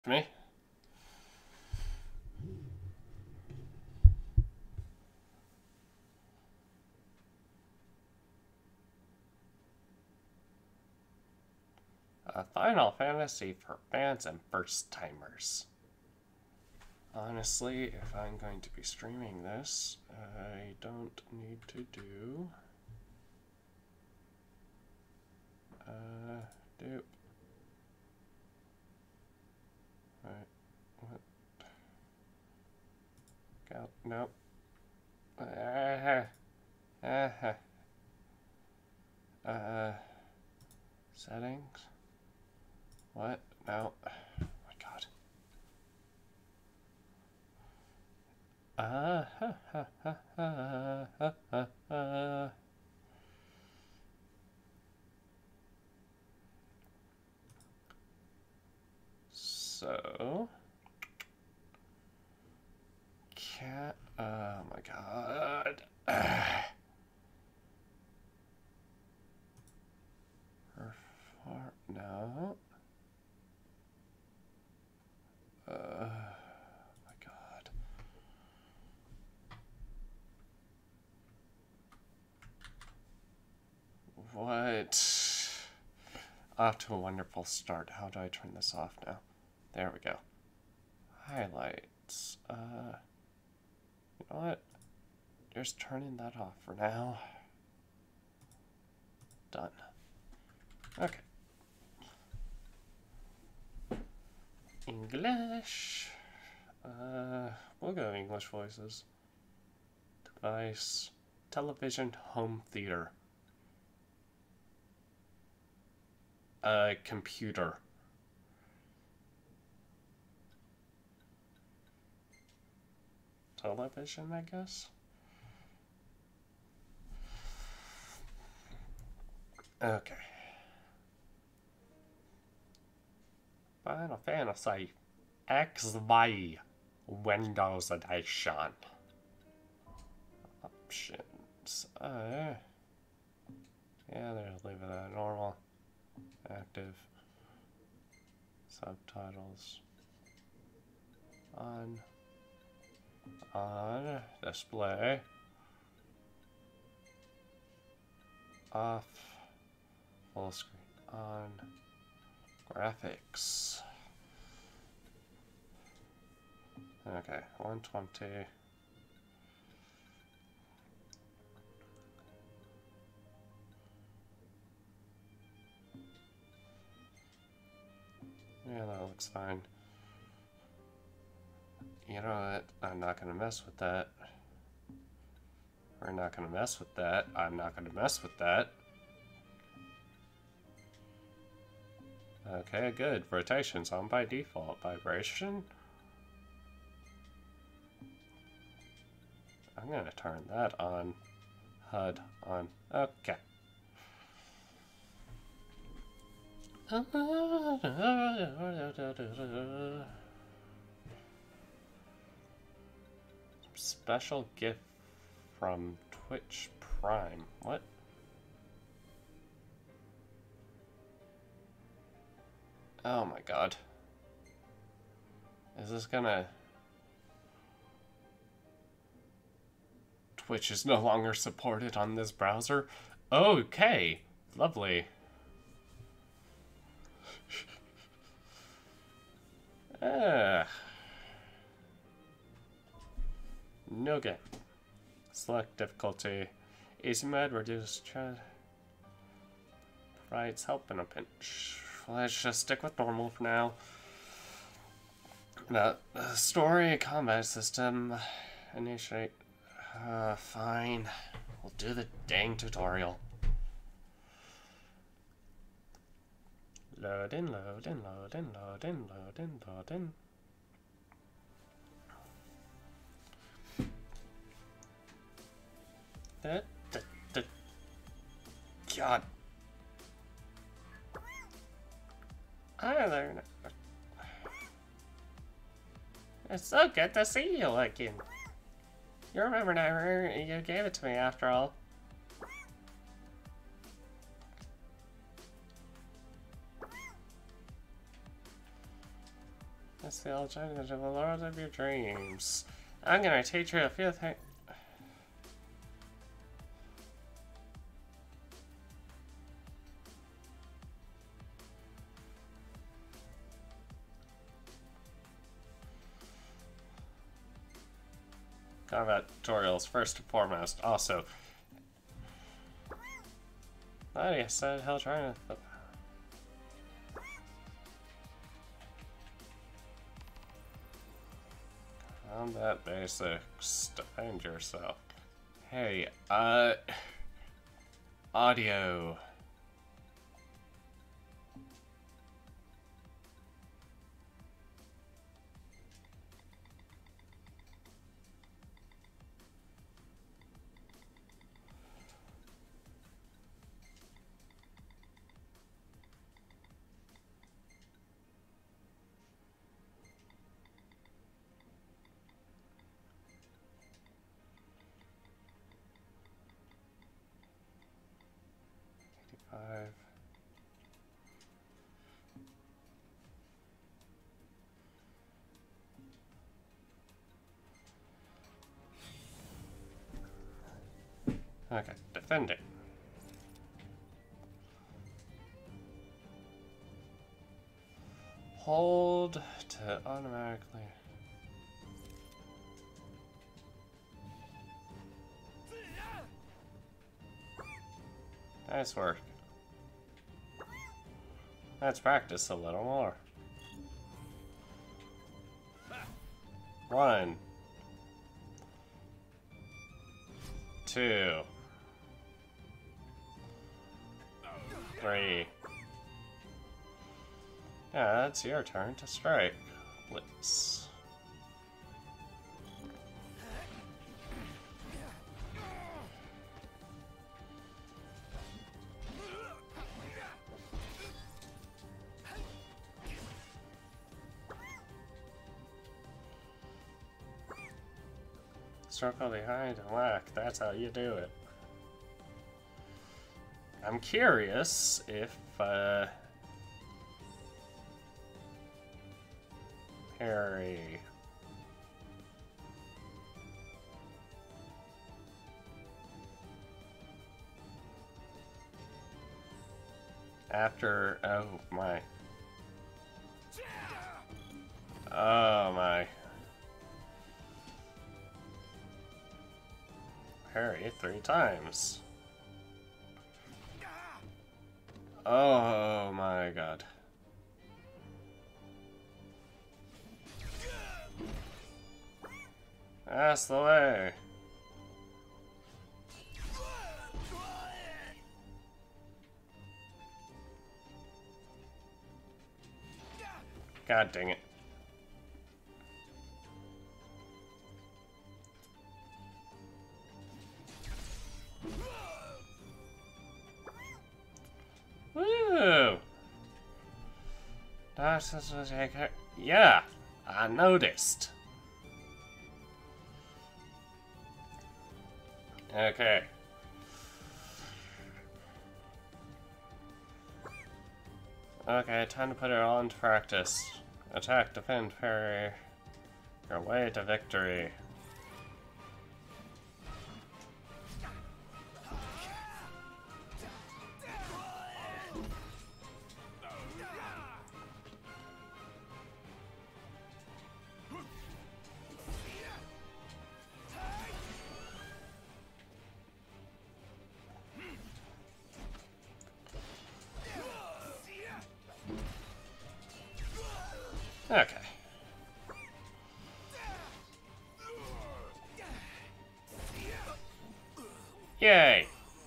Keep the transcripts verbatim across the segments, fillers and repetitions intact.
Me? A Final Fantasy for fans and first timers. Honestly, if I'm going to be streaming this, I don't need to do. Uh, dope. Right. What? Go. Nope. Uh, uh, uh, settings? What? No. Oh my god. Uh, ha, ha, ha, ha, ha, ha, ha. So, cat. Oh my god. Her far. No. Uh, my god. What? Off to a wonderful start. How do I turn this off now? There we go. Highlights. Uh, you know what? Just turning that off for now. Done. Okay. English. Uh, we'll go English voices. Device. Television. Home theater. Uh, computer. Television, I guess? Okay. Final Fantasy X Y Windows Edition. Options. Uh, yeah, there, leave it at normal. Active. Subtitles. On. On. Display. Off. Full screen. On. Graphics. Okay, one twenty. Yeah, that looks fine. You know what? I'm not gonna mess with that. We're not gonna mess with that. I'm not gonna mess with that. Okay, good. Rotation's on by default. Vibration? I'm gonna turn that on. H U D on. Okay. Special gift from Twitch Prime. What? Oh my god. Is this gonna... Twitch is no longer supported on this browser? Okay. Lovely. Ah. No game. Select difficulty. Easy mode, reduce chat. Provides help in a pinch. Let's just stick with normal for now. Now, story, combat system, initiate. Uh, fine. We'll do the dang tutorial. Load in, load in, load in, load in, load in, load in. Da, da, da. God. Hi there. It's so good to see you again. You remember now, you gave it to me after all. That's the alternative to the Lord of your dreams. I'm gonna teach you a few things. Combat tutorials, first and foremost. Also, Lydia said he'll try to. Th Combat basics. Defend yourself. Hey, uh. Audio. Five. Okay, defend it. Hold to automatically. Nice work. Let's practice a little more. One. Two. Three. Yeah, it's your turn to strike. Blitz. Circle behind and whack. That's how you do it. I'm curious if, uh... Harry... After... Oh, my. Oh, my. Harry three times. Oh my god. That's the way. God dang it. Woo! Yeah, I noticed. Okay. Okay, time to put it all into practice. Attack, defend, parry. Your way to victory. Okay. Yay!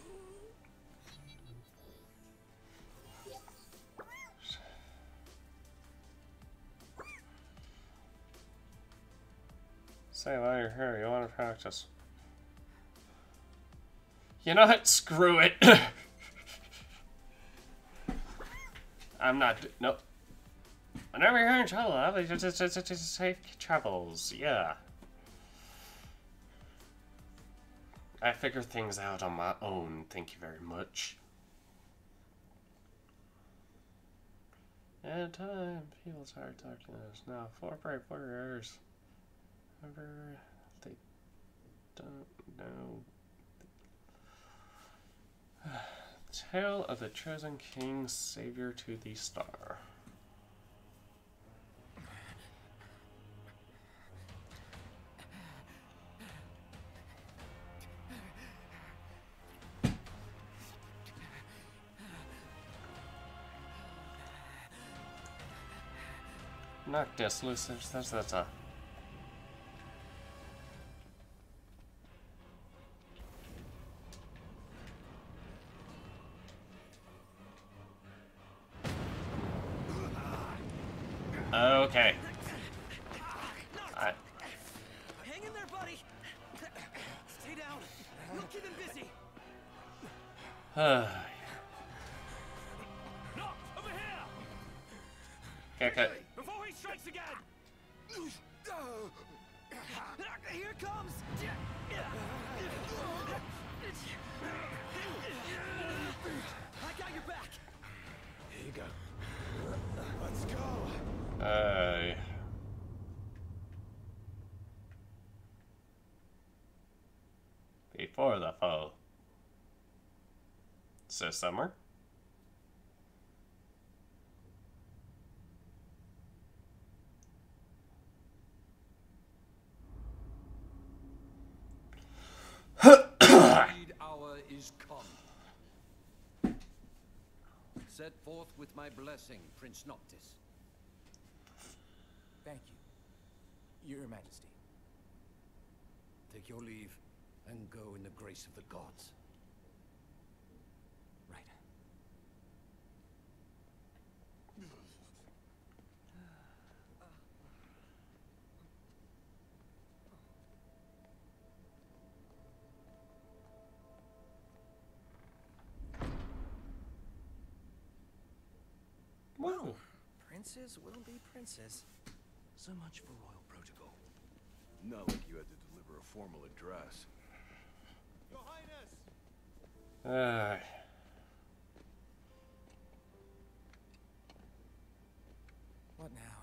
Say while you're here, you want to practice. You know what? Screw it. I'm not. Nope. Whenever you're in trouble, I'll be just, just, just, just safe travels. Yeah. I figure things out on my own. Thank you very much. And time feels hard talking to us now. Four bright warriors. However, they don't know. Tale of the chosen king, savior to the star. Noctis, Lucius, that's that's a. Okay. I... Hang in there, buddy. Stay down. We'll keep him busy. Uh, No, over here. okay, okay. Before he strikes again. Here it comes. I got your back. Here you go. Let's go. Uh, before the foe. So summer. The hour is come. Set forth with my blessing, Prince Noctis. Thank you, Your Majesty. Take your leave and go in the grace of the gods. Right. Whoa. Princes will be princes. So much for royal protocol. Not like you had to deliver a formal address. Your Highness. Uh, What now?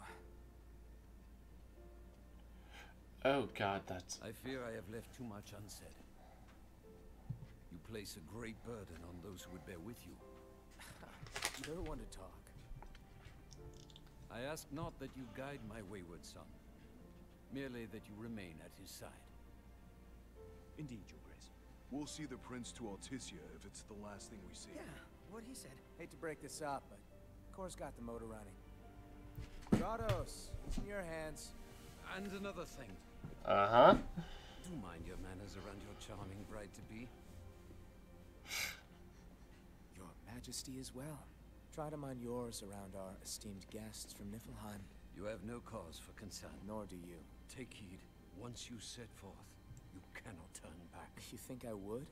oh God, that's. I fear I have left too much unsaid. You place a great burden on those who would bear with you. You're one to talk. I ask not that you guide my wayward son, merely that you remain at his side. Indeed, Your Grace. We'll see the prince to Alticia if it's the last thing we see. Yeah, what he said. Hate to break this up, but Kor's got the motor running. Stratos, it's in your hands. And another thing. Uh huh. Do mind your manners around your charming bride-to-be. Your Majesty as well. Try to mind yours around our esteemed guests from Niflheim. You have no cause for concern. Nor do you. Take heed. Once you set forth, you cannot turn back. You think I would?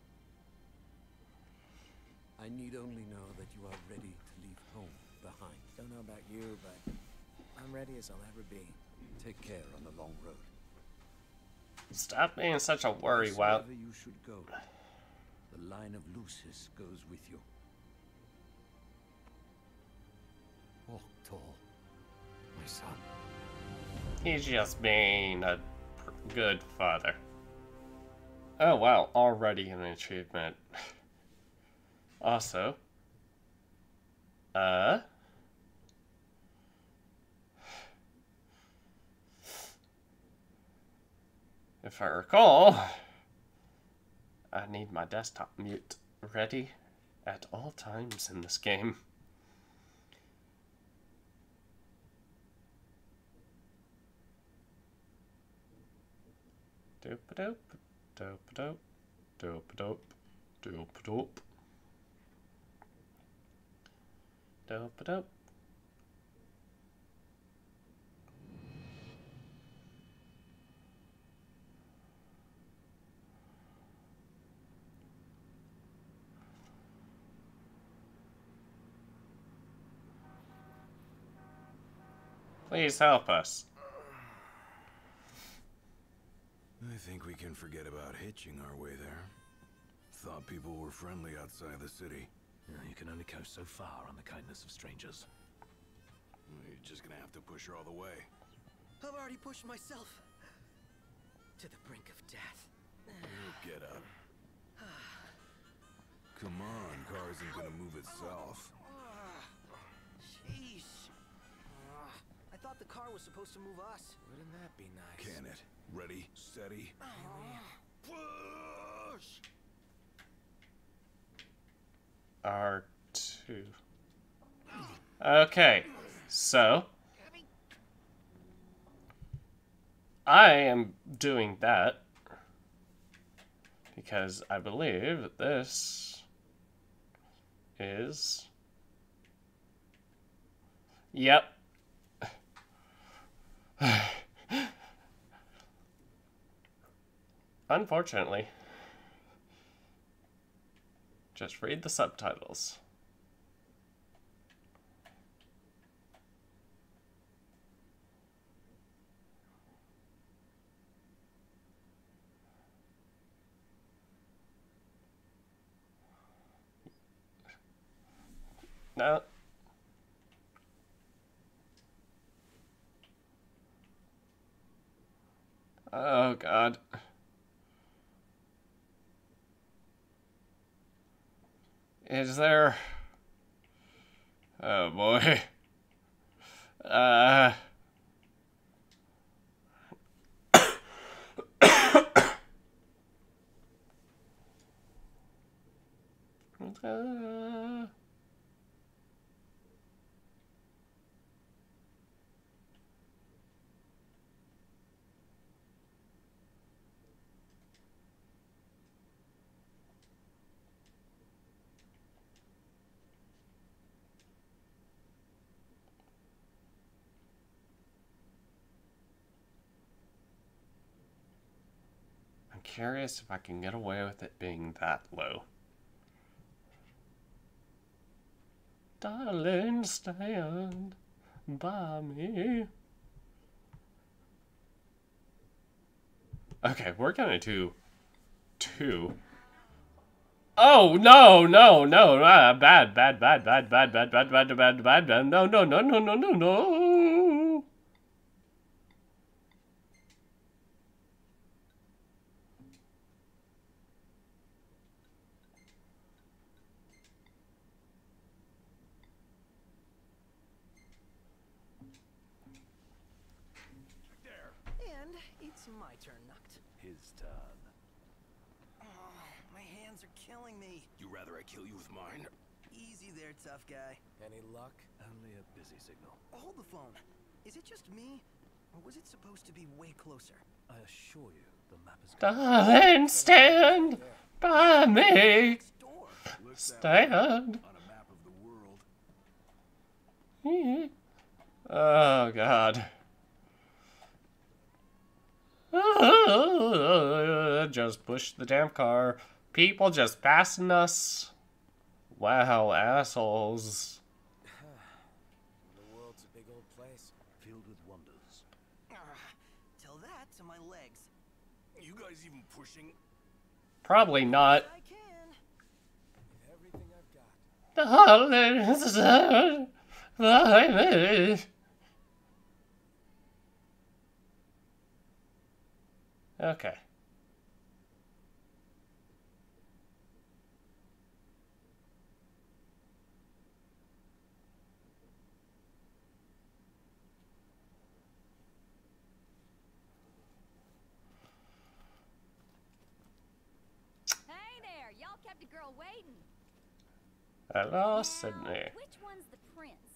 I need only know that you are ready to leave home behind. Don't know about you, but I'm ready as I'll ever be. Take care on the long road. Stop being such a worry, Wow. Wherever you should go, the line of Lucius goes with you. Walk tall, my son. He's just being a good father. Oh wow, already an achievement. Also, uh, if I recall, I need my desktop mute ready at all times in this game. Dope dope dope dope dope dope dope dope dope dope. Please help us. I think we can forget about hitching our way there. Thought people were friendly outside the city. Yeah, you can only go so far on the kindness of strangers. You're just gonna have to push her all the way. I've already pushed myself to the brink of death. You'll get up. Come on, car isn't gonna move itself. Jeez. I thought the car was supposed to move us. Wouldn't that be nice? Can it? Ready, steady. Push! R two. Okay, so I am doing that because I believe that this is, yep. Unfortunately, just read the subtitles. No. Oh, God. Is there... Oh, boy. Uh... uh... I'm curious if I can get away with it being that low. Darling, stand by me. Okay, we're gonna do two. Oh, no, no, no, ah, bad, bad, bad, bad, bad, bad, bad, bad, bad, bad, bad, no, no, no, no, no, no, no. And it's my turn, Nuct. His turn. Oh, my hands are killing me. You rather I kill you with mine? Easy there, tough guy. Any luck? Only a busy signal. Hold the phone. Is it just me? Or was it supposed to be way closer? I assure you, the map is Darling, stand by me. Next door. Stand. on a map of the world. Oh, God. Just push the damn car. People just passing us. Wow, assholes. The world's a big old place. Filled with wonders. Ah, tell that to my legs. You guys even pushing? Probably not. I can. Everything I've got. Okay. Hey there, y'all kept a girl waiting. Hello, Now, Sydney. which one's the prince?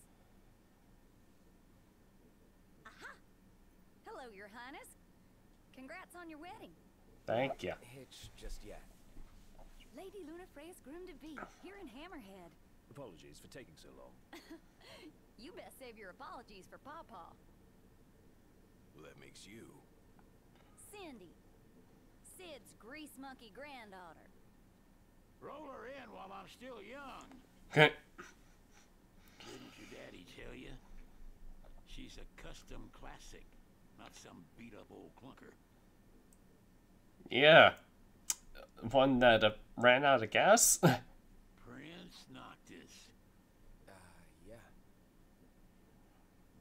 Aha! Hello, Your Highness. Congrats on your wedding. Thank you. Hitch just yet. Lady Lunafreya's groom-to-be, here in Hammerhead. Apologies for taking so long. You best save your apologies for Pawpaw. Well, that makes you. Cindy, Sid's grease monkey granddaughter. Roll her in while I'm still young. Okay. Didn't your daddy tell you? She's a custom classic, not some beat-up old clunker. Yeah. One that uh, ran out of gas? Prince Noctis. Uh, yeah.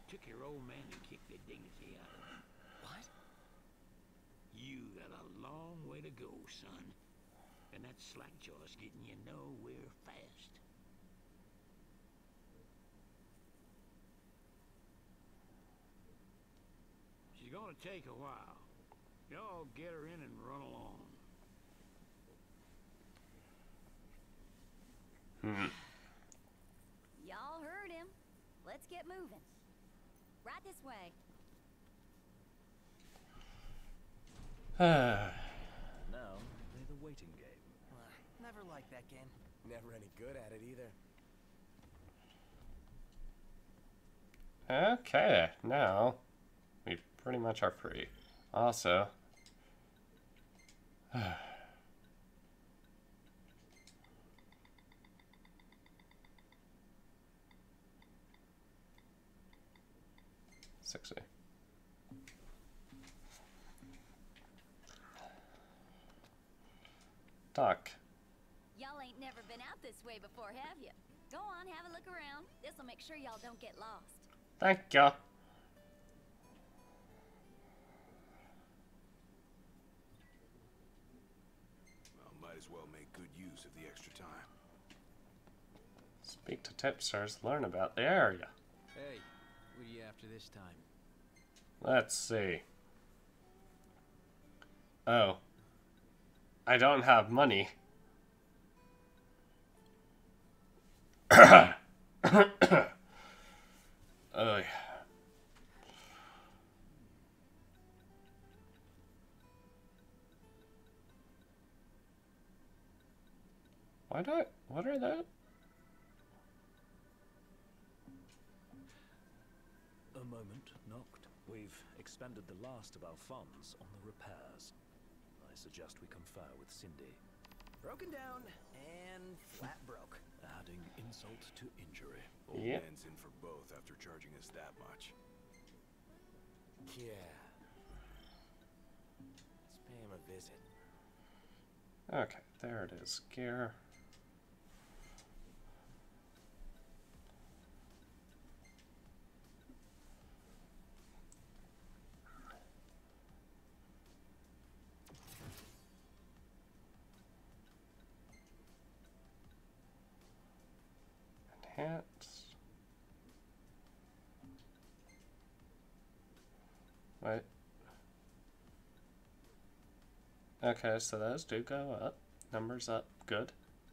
took your old man and kicked the dignity out of him. What? You got a long way to go, son. And that slackjaw's getting you nowhere fast. She's gonna take a while. Y'all get her in and run along. Hmm. Y'all heard him. Let's get moving. Right this way. Now, play the waiting game. Uh, never liked that game. Never any good at it either. Okay, now we pretty much are free. Also, sixty. Doc. Y'all ain't never been out this way before, have you? Go on, have a look around. This'll make sure y'all don't get lost. Thank ya. Well, might as well make good use of the extra time. Speak to tipsters, learn about the area. Hey, what are you after this time? Let's see. Oh. I don't have money. Oh, yeah. Why do I, what are that? A moment, Noct. We've expended the last of our funds on the repairs. I suggest we confer with Cindy. Broken down and flat broke. Adding insult to injury. Old Yep. man's in for both after charging us that much. Yeah. Let's pay him a visit. Okay, there it is. Gear. Enhance. Right. Okay, so those do go up. Numbers up. Good.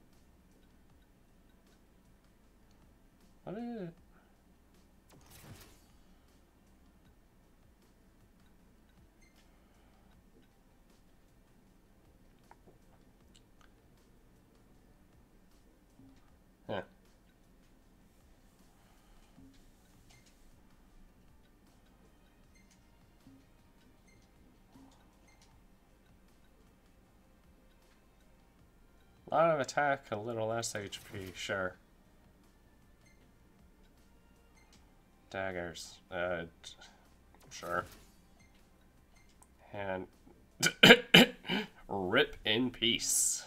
What is it? Yeah. A lot of attack, a little less H P, sure. Daggers, uh, sure. And rip in peace.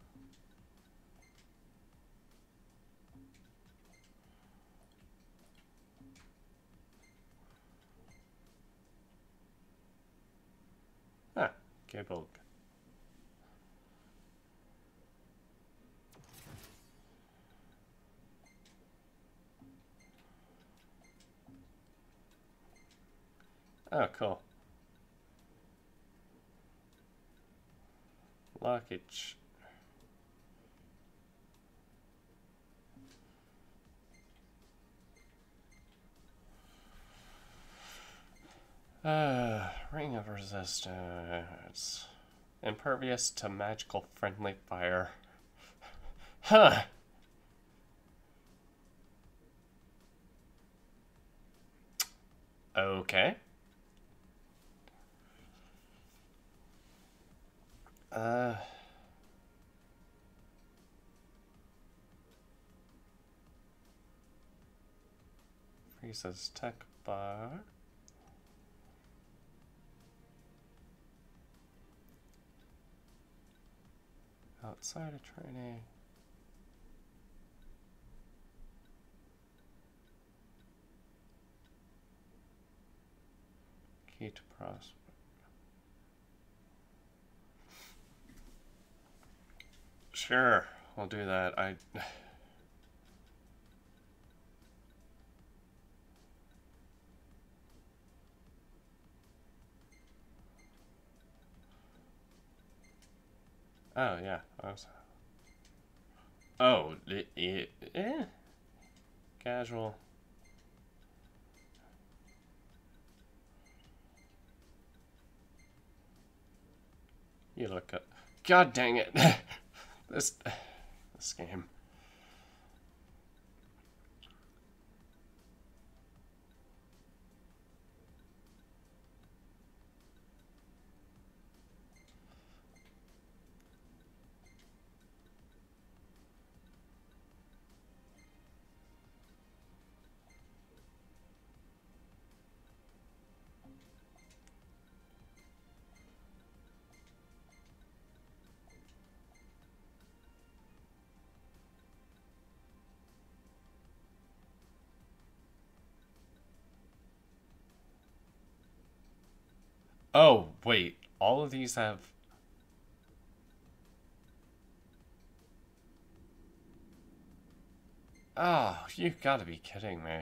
Huh, cable. Oh, cool. Luggage. Uh, ring of resistance. Impervious to magical friendly fire. Huh. Okay. Uh, freezes tech bar. Outside of training. Key to prosper. Sure, I'll do that. I. Oh yeah. I was... Oh, it, it, eh. Casual. You look up. God dang it! this, this game. Oh, wait. All of these have... Oh, you gotta be kidding me.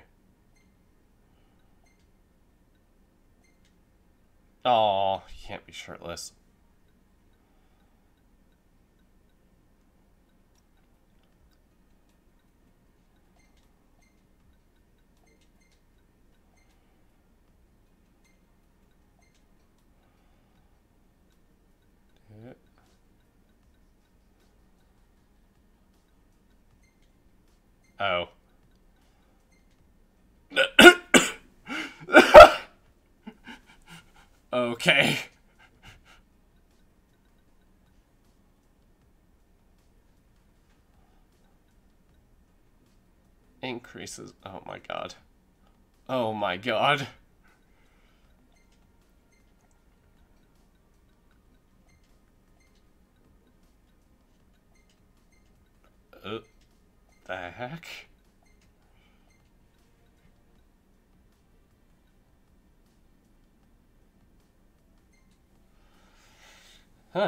Oh, you can't be shirtless. Oh. Okay. Increases. Oh my god. Oh my god. Uh, the heck? Huh.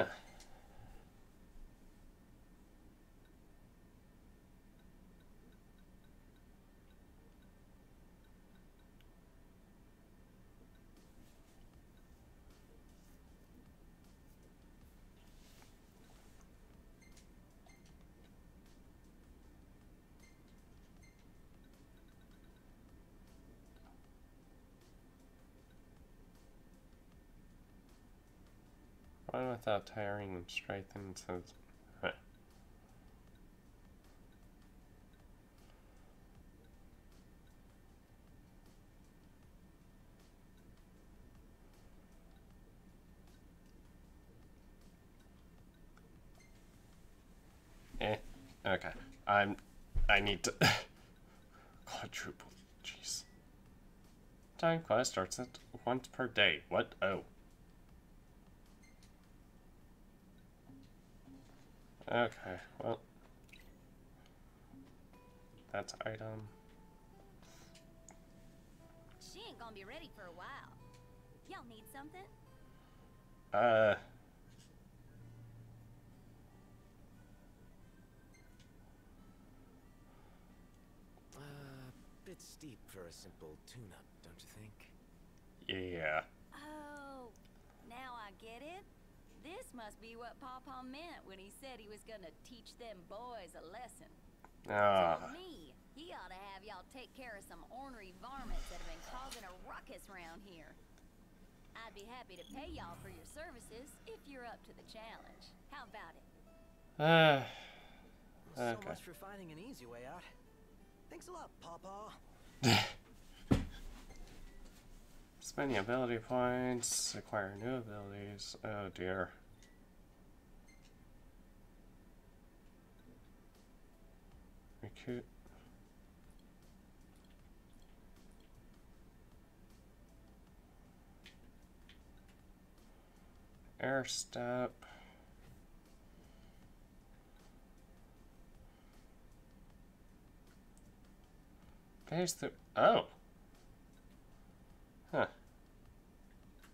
Run without tiring and strengthen says. Huh. Eh. Okay. I'm. I need to. Quadruple. Jeez. Time quest starts at once per day. What? Oh. Okay, well, that's item. She ain't gonna be ready for a while. Y'all need something? Uh. Uh, bit steep for a simple tune-up, don't you think? Yeah. Oh, now I get it. This must be what Pawpaw meant when he said he was gonna teach them boys a lesson. Ah. Told me he ought to have y'all take care of some ornery varmints that have been causing a ruckus around here. I'd be happy to pay y'all for your services if you're up to the challenge. How about it? Uh. So Okay. much for finding an easy way out. Thanks a lot, Pawpaw. Spending ability points, acquire new abilities. Oh dear. Recruit. Air step. Phase the. Oh. Huh.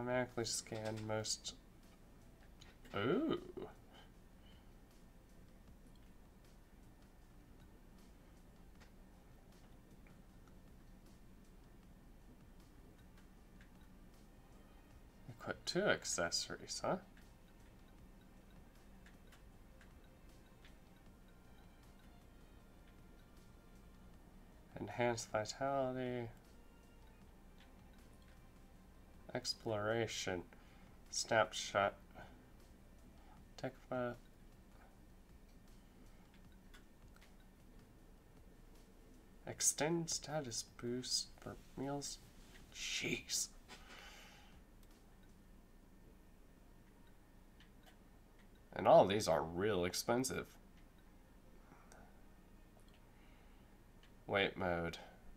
Automatically scan most. Ooh. Equip two accessories, huh? Enhanced vitality. Exploration. Snapshot. Tech file. Extend status boost for meals. Jeez. And all of these are real expensive. Wait mode.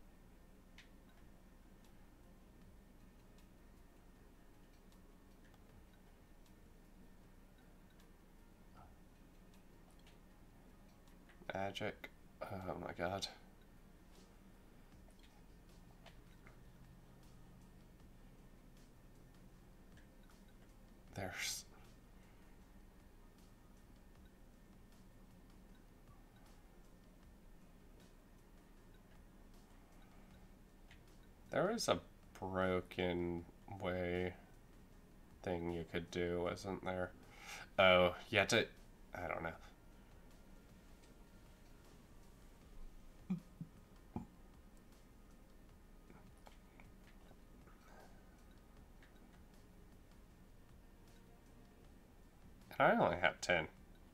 Magic. Oh my god. There's... There was a broken way thing you could do, wasn't there? Oh, you had to... I don't know. I only have ten.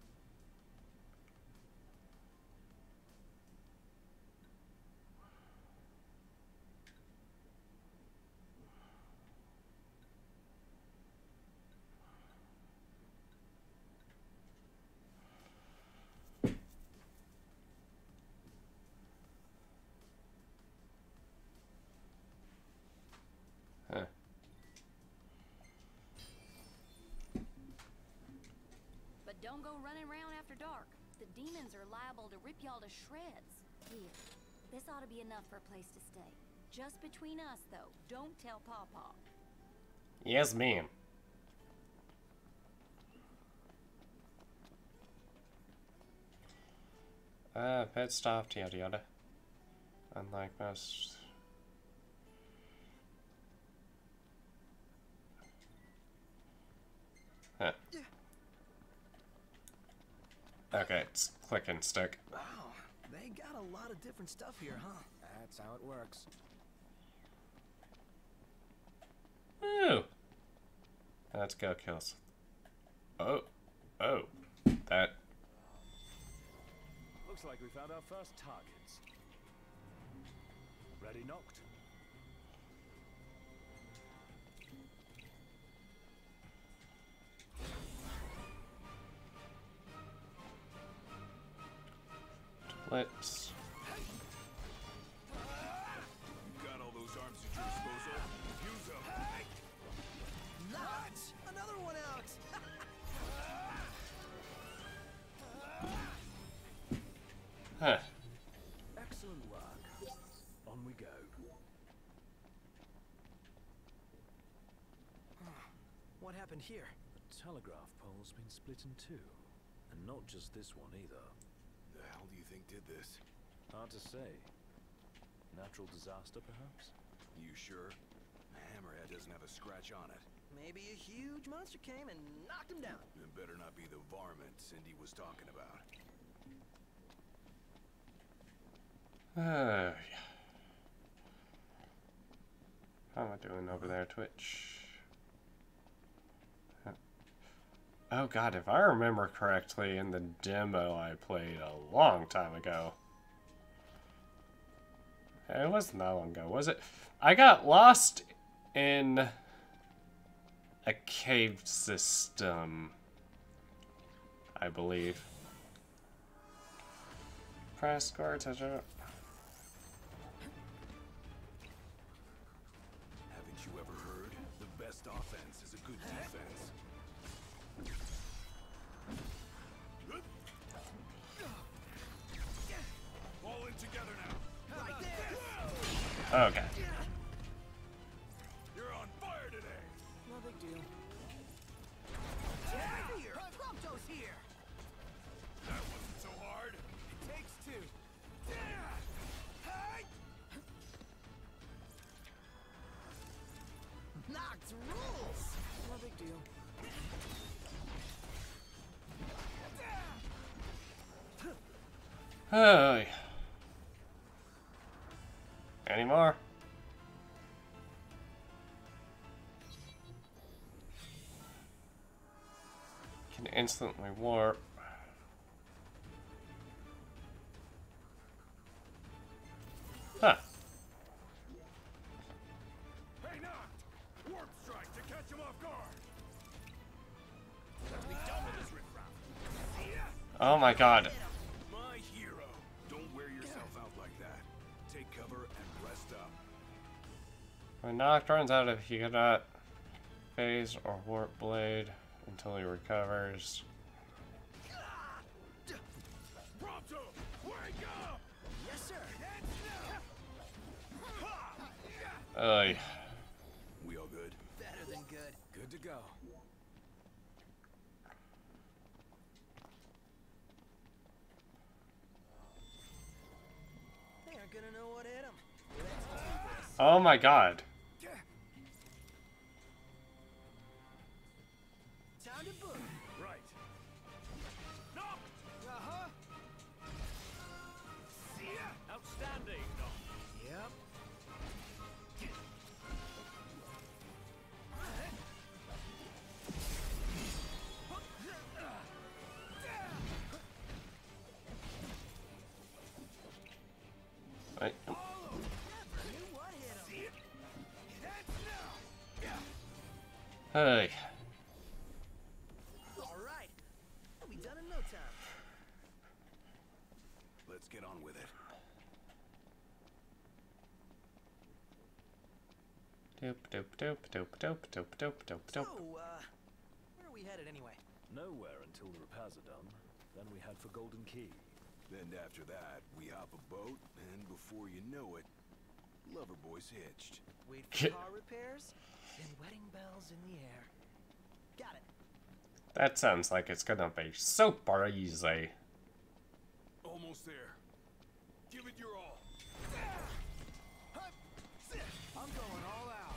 Huh. But don't go running around after dark. The demons are liable to rip y'all to shreds. Here, this ought to be enough for a place to stay. Just between us, though. Don't tell Pawpaw. Yes, ma'am. Uh, pet stopped, yada yada. Unlike most... Huh. Okay, it's click and stick. Wow, they got a lot of different stuff here, huh? That's how it works. Ooh. Let's go kills. Oh. Oh. That. Looks like we found our first targets. Ready, knocked? Let's. You got all those arms at your disposal? Use them. Nuts! Another one out! Huh. Excellent work. On we go. What happened here? The telegraph pole's been split in two. And not just this one either. The hell do you think did this? Hard to say. Natural disaster, perhaps? You sure? The hammerhead doesn't have a scratch on it. Maybe a huge monster came and knocked him down. It better not be the varmint Cindy was talking about. Uh, yeah. How am I doing over there, Twitch? Oh god, if I remember correctly, in the demo I played a long time ago. It wasn't that long ago, was it? I got lost in a cave system, I believe. Press score, touch it. Haven't you ever heard? The best offense is a good defense. All in together now. Right there! Okay. You're on fire today. Well, they deal. Get here! Prompto's here! That wasn't so hard. It takes two. Knocked rules! No big deal. Hey. Any more? Can instantly warp. Huh. Hey, Knocked! Warp strike to catch him off guard. Oh my god. My hero. Don't wear yourself out like that. Take cover and rest up. When Noct runs out of, he cannot phase or warp blade until he recovers. Prompto, wake up! Yes, sir. Ugh. We all good? Better than good. Good to go. They aren't gonna know what hit them. Let's do this. Oh my god. Time to book. Right. Uh-huh. See ya. Outstanding, Knock. Yep. Right. Never knew what hit 'em. Hey. All right. We'll be done in no time. Let's get on with it. Doop doop doop doop doop doop doop doop So, doop. uh, where are we headed anyway? Nowhere until the repairs are done. Then we head for Golden Key. Then after that, we hop a boat, and before you know it, Loverboy's hitched. Wait for car repairs, then wedding bells in the air. Got it. That sounds like it's gonna be super easy. Almost there. Give it your all. I'm going all out.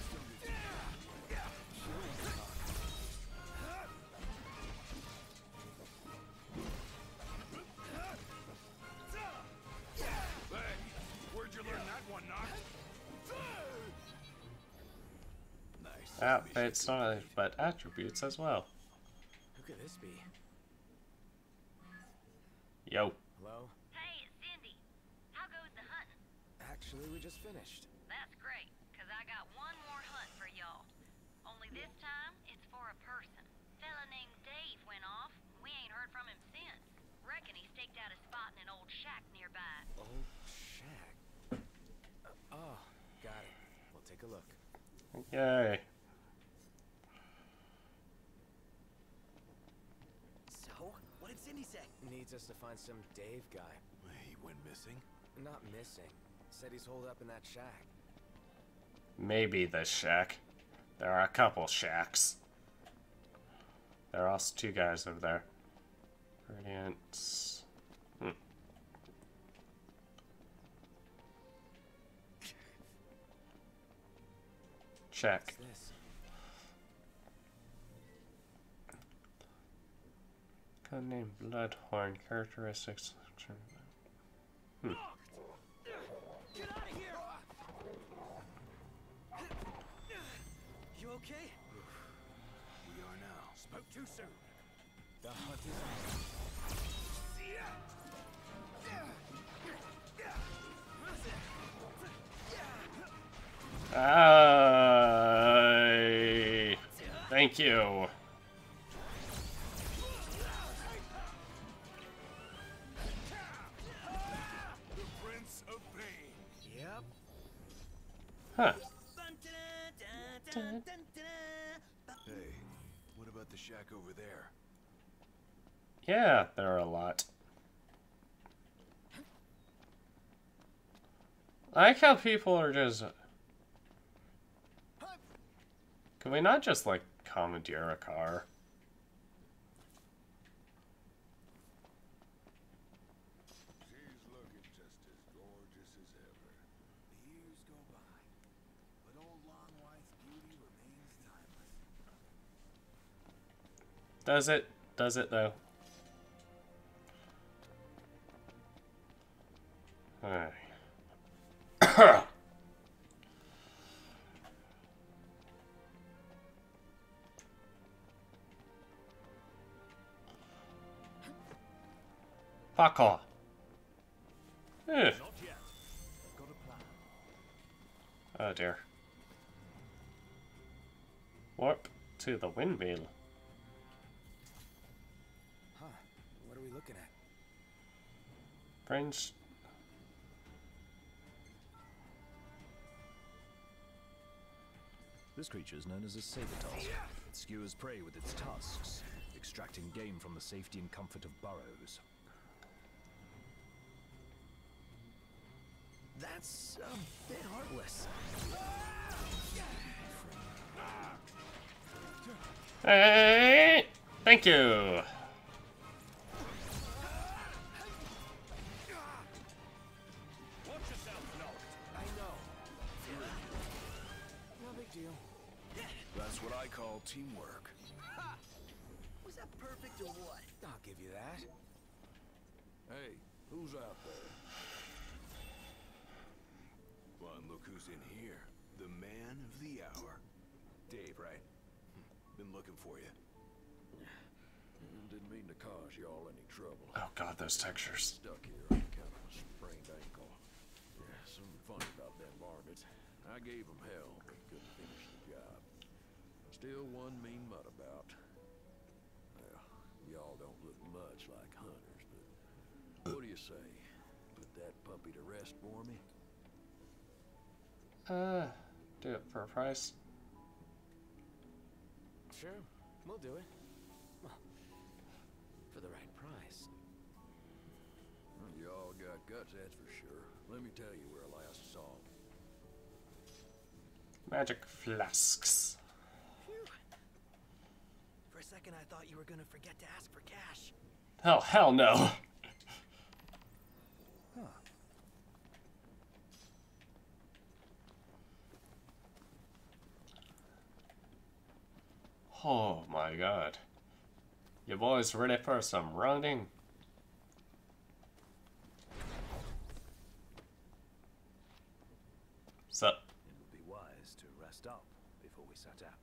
Hey, where'd you learn that one, Knocked? Nice. Outfits, not but attributes as well. Who could this be? Yo. Hello? Hey, it's Cindy. How goes the hunting? Actually, we just finished. That's great, because I got one more hunt for y'all. Only this time, it's for a person. Fella named Dave went off. We ain't heard from him since. Reckon he staked out a spot in an old shack nearby. Old shack. Uh, oh, got it. We'll take a look. Yay. So, what did Cindy say? Needs us to find some Dave guy. He went missing? Not missing. Said he's holed up in that shack. Maybe this shack. There are a couple shacks. There are also two guys over there. Brilliant. Hmm. Check. What's this? Code name Bloodhorn. Characteristics. Hmm. Get out of here! You okay? We are now. Spoke too soon. The hunt is on. Aye. Thank you. The Prince of Pain. Yep. Huh. Hey, what about the shack over there? Yeah, there are a lot. I like how people are just Can we not just, like, commandeer a car? She's looking just as gorgeous as ever. The years go by, but old Longwife's beauty remains timeless. Does it? Does it, though? Alright. Fuck off. Eh. Not yet. I've got a plan. Oh dear. Warp to the windmill. Huh. What are we looking at? Brains. This creature is known as a saber-tusk. It skewers prey with its tusks, extracting game from the safety and comfort of burrows. That's a bit heartless. Hey! Thank you! Watch yourself, Noct. I know. No big deal. That's what I call teamwork. Was that perfect or what? I'll give you that. Hey, who's out there? Well, and look who's in here. The man of the hour. Dave, right? Been looking for you. Didn't mean to cause y'all any trouble. Oh god, those textures. Stuck here on account of a sprained ankle. Yeah, something funny about them varmints. I gave them hell, but couldn't finish the job. Still one mean mutt about. Well, y'all don't look much like hunters, but what do you say? Put that puppy to rest for me? Uh, do it for a price. Sure, we'll do it. Well, for the right price. Well, y'all got guts, that's for sure. Let me tell you where I last saw 'em. Magic flasks. Phew. For a second, I thought you were gonna forget to ask for cash. Oh, hell no. Oh my god. You boys ready for some running? Sup? It would be wise to rest up before we set out.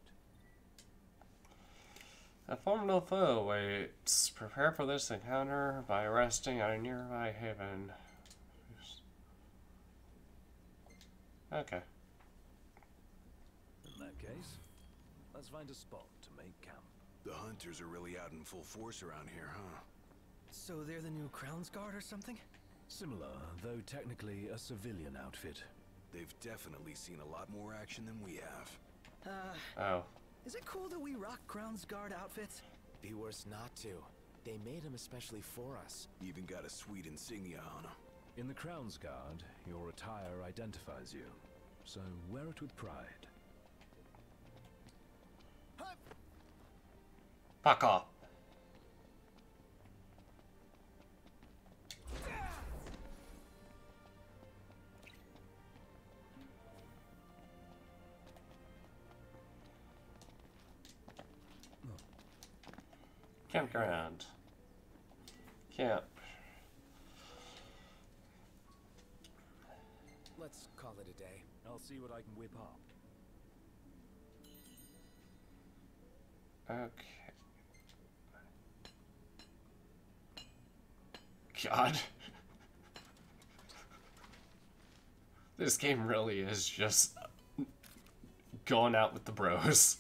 A formidable foe awaits. Prepare for this encounter by resting at a nearby haven. Okay. In that case, let's find a spot to make camp. The hunters are really out in full force around here, huh? So they're the new Crown's Guard or something? Similar, though technically a civilian outfit. They've definitely seen a lot more action than we have. Uh, Oh. is it cool that we rock Crown's Guard outfits? Be worse not to. They made them especially for us. Even got a sweet insignia on them. In the Crown's Guard, your attire identifies you, so wear it with pride. Fuck off. Campground. Camp. Let's call it a day. I'll see what I can whip up. Okay. God. This game really is just going out with the bros.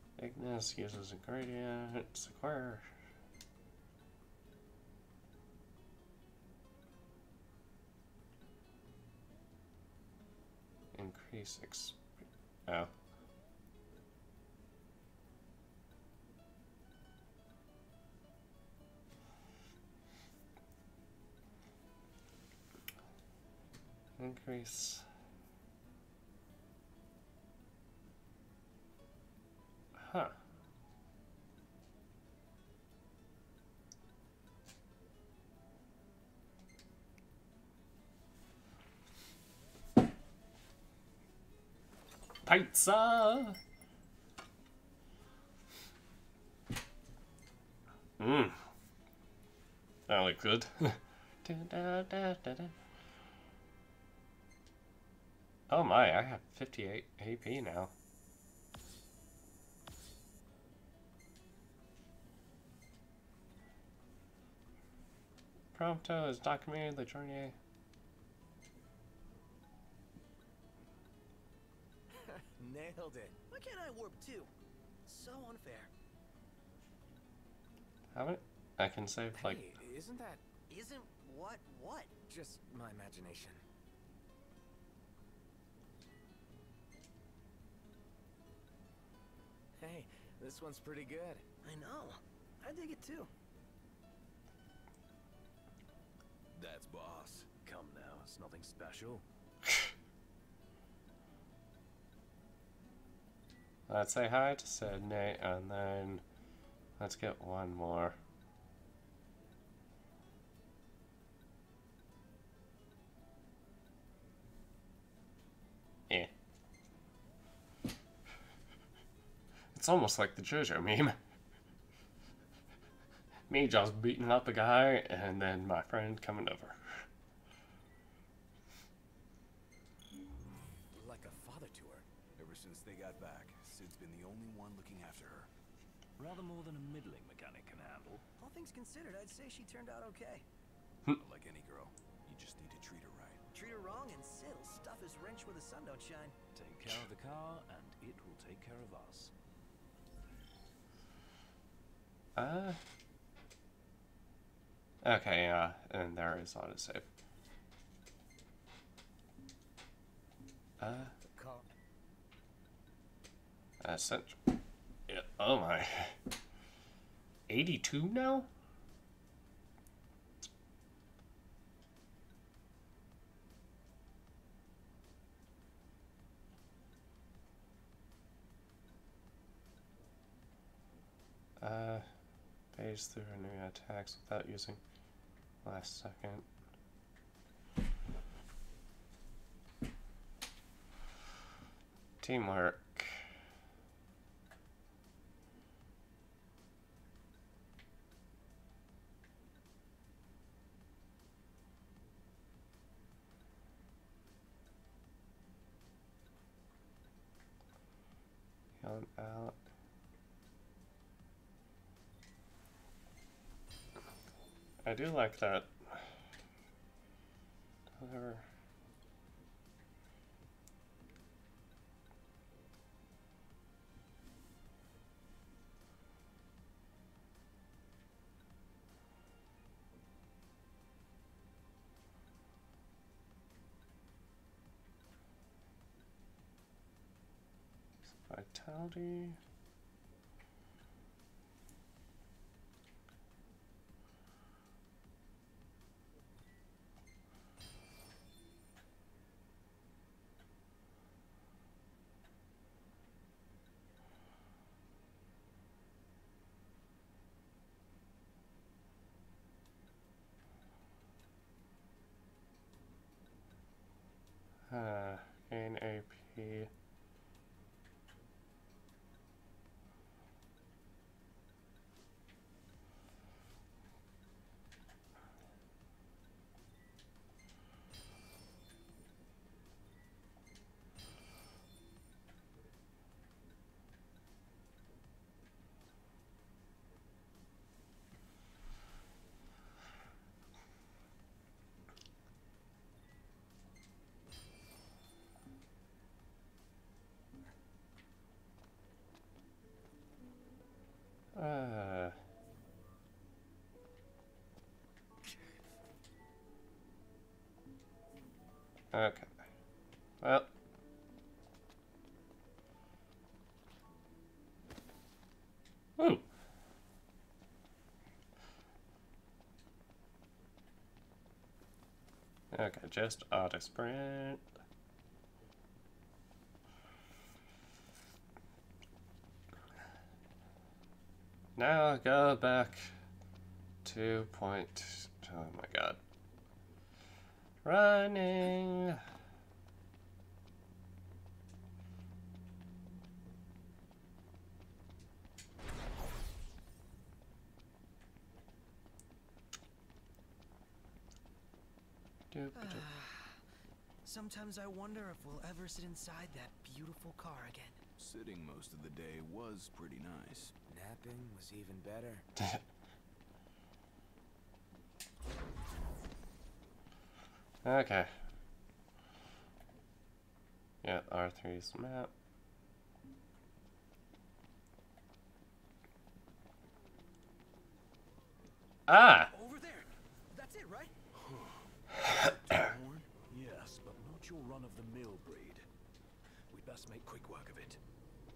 Ignis uses ingredient, square. Increase exp... Oh. Increase... Huh. Pizza! Mmm. That looks good. Da, da, da, da, da. Oh my, I have fifty-eight A P now. Prompto is documented the journey. Nailed it. Why can't I warp too? So unfair. Have it? I can save like. Hey, isn't that Isn't what what? just my imagination? Hey, this one's pretty good. I know. I dig it too. That's boss. Come now, it's nothing special. Let's say hi to Sydney, and then let's get one more. Eh. It's almost like the JoJo meme. Me just beating up a guy, and then my friend coming over. Like a father to her. Ever since they got back, Sid's been the only one looking after her. Rather more than a middling mechanic can handle. All things considered, I'd say she turned out okay. Like any girl, you just need to treat her right. Treat her wrong and Sid'll stuff his wrench where the sun don't shine. Take care of the car, and it will take care of us. Uh. Okay, yeah, and there is autosave. Uh. The car. Essential. Yeah, oh my. eighty-two now? Uh, phase through enemy attacks without using last second. Teamwork. Yelling out. I do like that. However. Vitality. Uh, gain A P. Uh. Okay. Well, Okay, just auto sprint. Now go back to point. Oh my god. Running. Sometimes I wonder if we'll ever sit inside that beautiful car again. Sitting most of the day was pretty nice. Napping was even better. Okay. Yeah, R three's map. Ah! Over there. That's it, right? Yes, but not your run-of-the-mill breed. We'd best make quick work of it.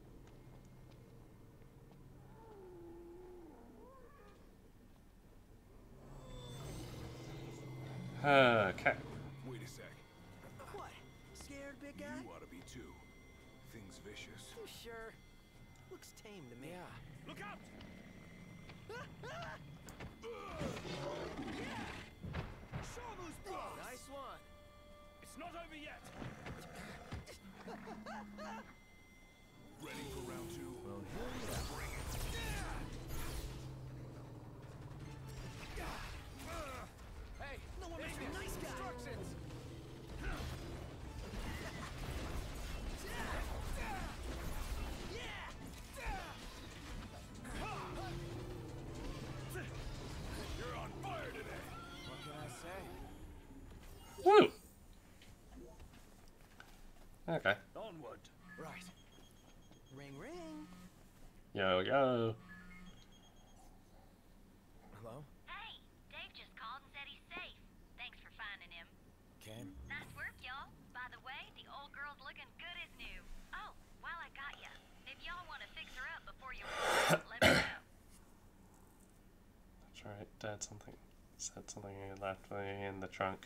Okay. Wait a sec. What? Scared, big guy? You ought to be too. Thing's vicious. You sure? Looks tame to me. Yeah. Look out! Nice one. It's not over yet. Ready for round two? Well, here we are. Bring it. Hey, no one makes a nice guy. Instructions. You're on fire today. What can I say? Woo! Okay. Onward. Right. Ring, ring. Yo, yo. Hello? Hey, Dave just called and said he's safe. Thanks for finding him. Okay. Nice work, y'all. By the way, the old girl's looking good as new. Oh, while I got ya, if y'all want to fix her up before you let me know. That's right. Dad something said something he left me in the trunk.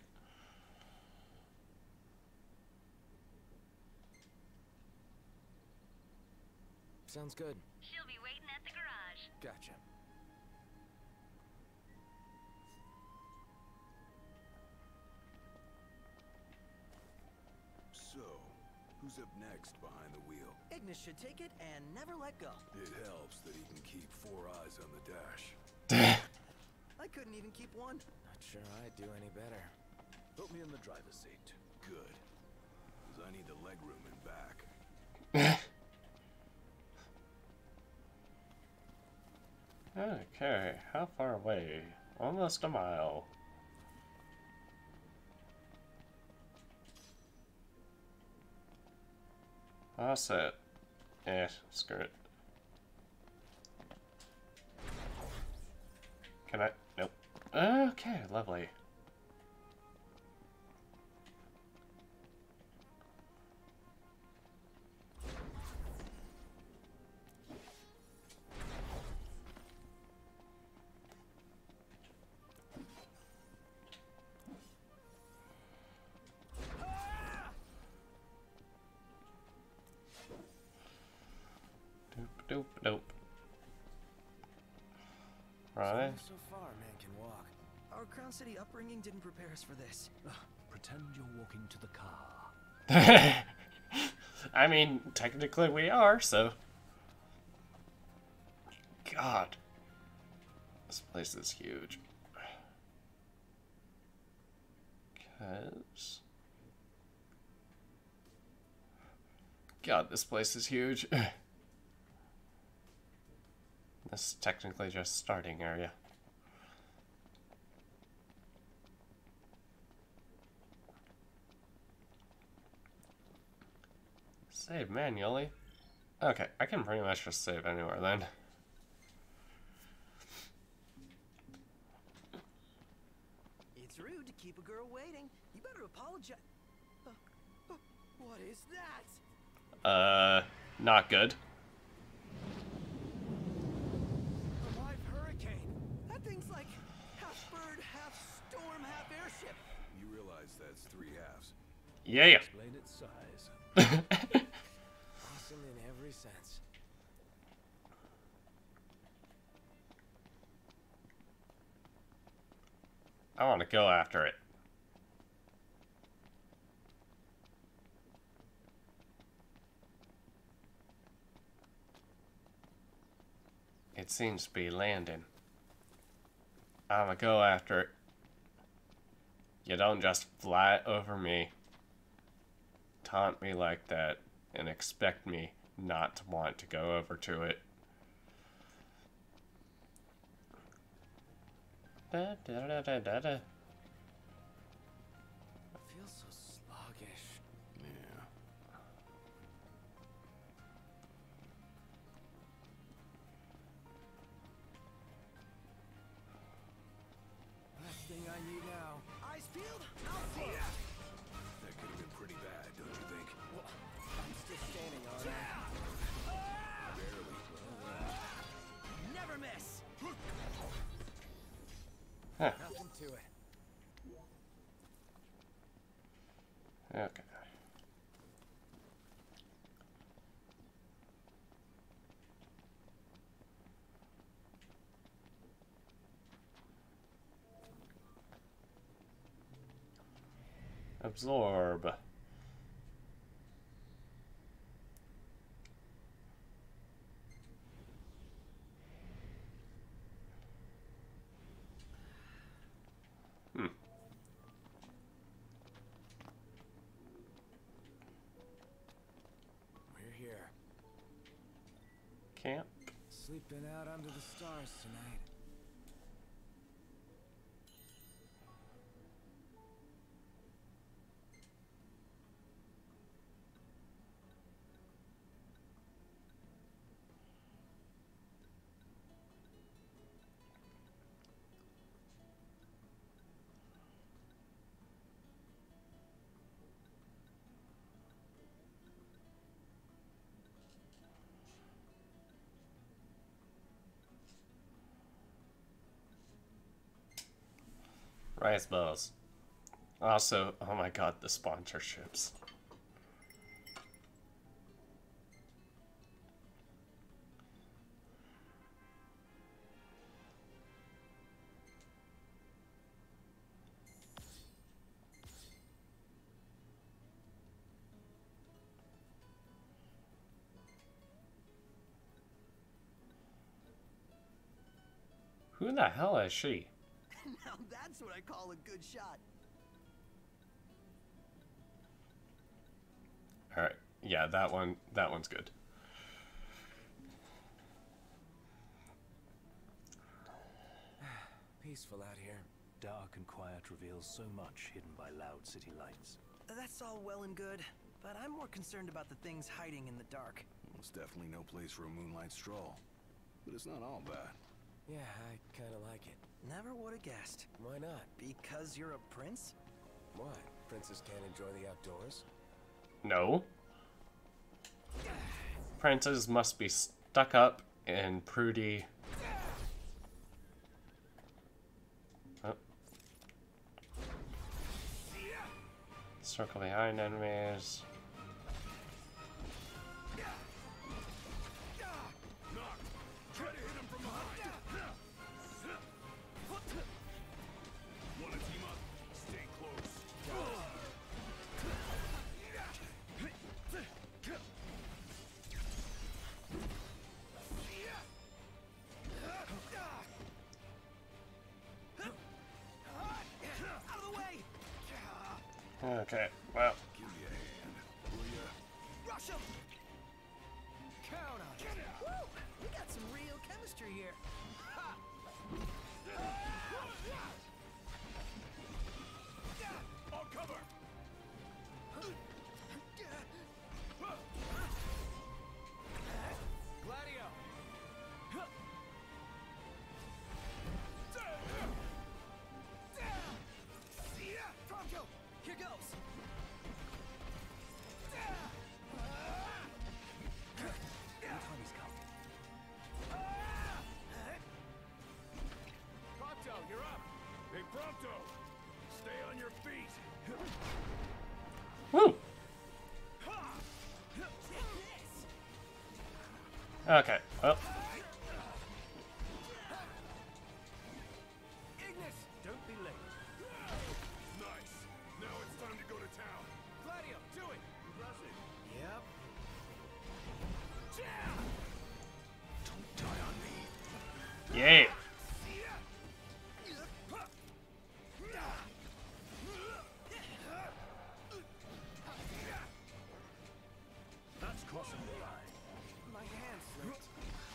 Sounds good. She'll be waiting at the garage. Gotcha. So, who's up next behind the wheel? Ignis should take it and never let go. It helps that he can keep four eyes on the dash. I couldn't even keep one. Not sure I'd do any better. Put me in the driver's seat. Good. Because I need the legroom in back. Okay, how far away? Almost a mile. That's it. Eh, screw it. Can I? Nope. Okay, lovely. Doop, doop, doop. Right. So far, man can walk. Our Crown City upbringing didn't prepare us for this. Pretend you're walking to the car. I mean, technically we are, so. God. This place is huge. Cause. God, this place is huge. This is technically just starting area. Save manually? Okay, I can pretty much just save anywhere then. It's rude to keep a girl waiting. You better apologize. Uh, uh, what is that? Uh, not good. A live hurricane. That thing's like half bird, half storm, half airship. You realize Besides, that's three halves. Yeah. Explain its size. Awesome in every sense. I want to go after it. It seems to be landing. I'm gonna go after it. You don't just fly over me, taunt me like that, and expect me not to want to go over to it. Da, da, da, da, da, da. Feels so sluggish. Yeah. Last thing I need now. Ice field, outfield. That could have been pretty bad, don't you think? Well, I'm still standing on it. Barely. Never miss. Huh. Nothing to it. Okay. Absorb. Hmm. We're here. Camp. Sleeping out under the stars tonight. Rice balls. Also, oh my god, the sponsorships. Who the hell is she? Now that's what I call a good shot. Alright, yeah, that one, that one's good. Peaceful out here. Dark and quiet reveals so much hidden by loud city lights. That's all well and good, but I'm more concerned about the things hiding in the dark. Well, it's definitely no place for a moonlight stroll. But it's not all bad. Yeah, I kinda like it. Never would have guessed. Why not? Because you're a prince? Why? Princes can't enjoy the outdoors? No. Princes must be stuck up and prudy. Oh. Circle behind enemies. Try to hit him from behind. Wanna team up? Stay close. Out of the way! Okay, well. Give me a hand, will ya? Rush him! Count on it. Woo! We got some real chemistry here. Ha! I'll cover. Gladio! Pronto! Here goes! Tommy's come. Pronto, you're up. Hey, Pronto. Stay on your feet. Woo! Okay, well. Ignis, don't be late. Nice. Now it's time to go to town. Gladio, do it. Impressive. Yep. Don't die on me. Yay! That's crossing the line. My hand slipped.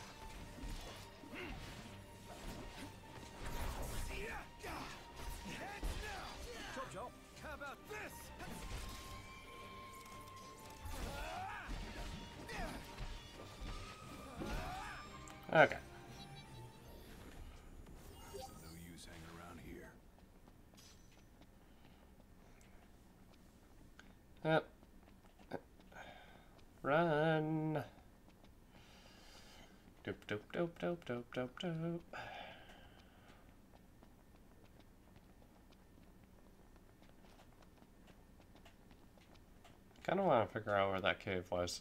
Chop chop. How about this? Okay. No use hanging around here. Yep. Run. Doop doop doop doop doop doop doop. Kinda wanna figure out where that cave was.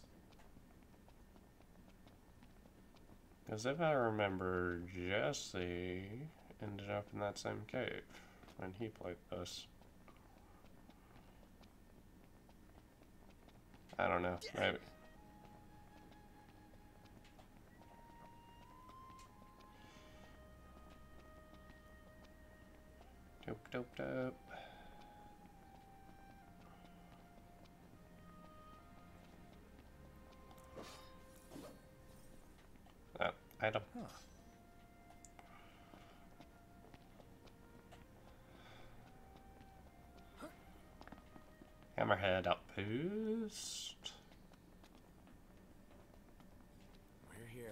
Because if I remember, Jesse ended up in that same cave when he played this. I don't know, maybe. Dope, dope, dope. That item. Huh. Hammerhead outpost. We're here.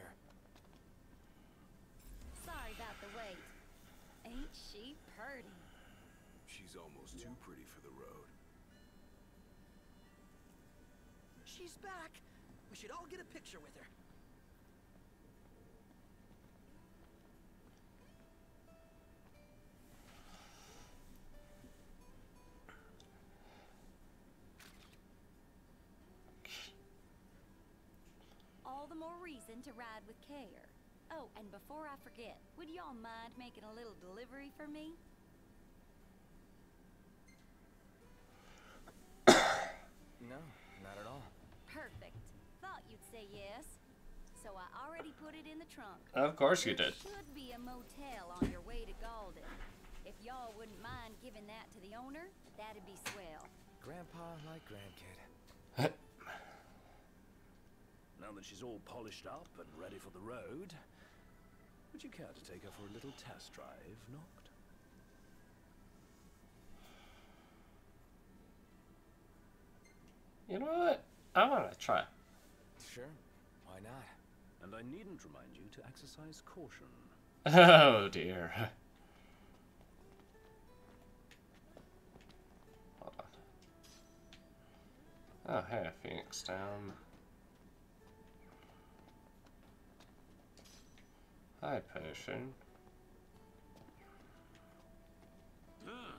Sorry about the wait. Ain't she purty? She's almost too pretty for the road. She's back. We should all get a picture with her. All the more reason to ride with care. Oh, and before I forget, would y'all mind making a little delivery for me? No, not at all. Perfect. Thought you'd say yes. So I already put it in the trunk. Of course you did. There should be a motel on your way to Galden. If y'all wouldn't mind giving that to the owner, that'd be swell. Grandpa, like grandkid. Now that she's all polished up and ready for the road, would you care to take her for a little test drive, Noct? You know what? I want to try. Sure, why not? And I needn't remind you to exercise caution. Oh dear. Hold on. Oh, hey, Phoenix down. Hi, potion. Huh.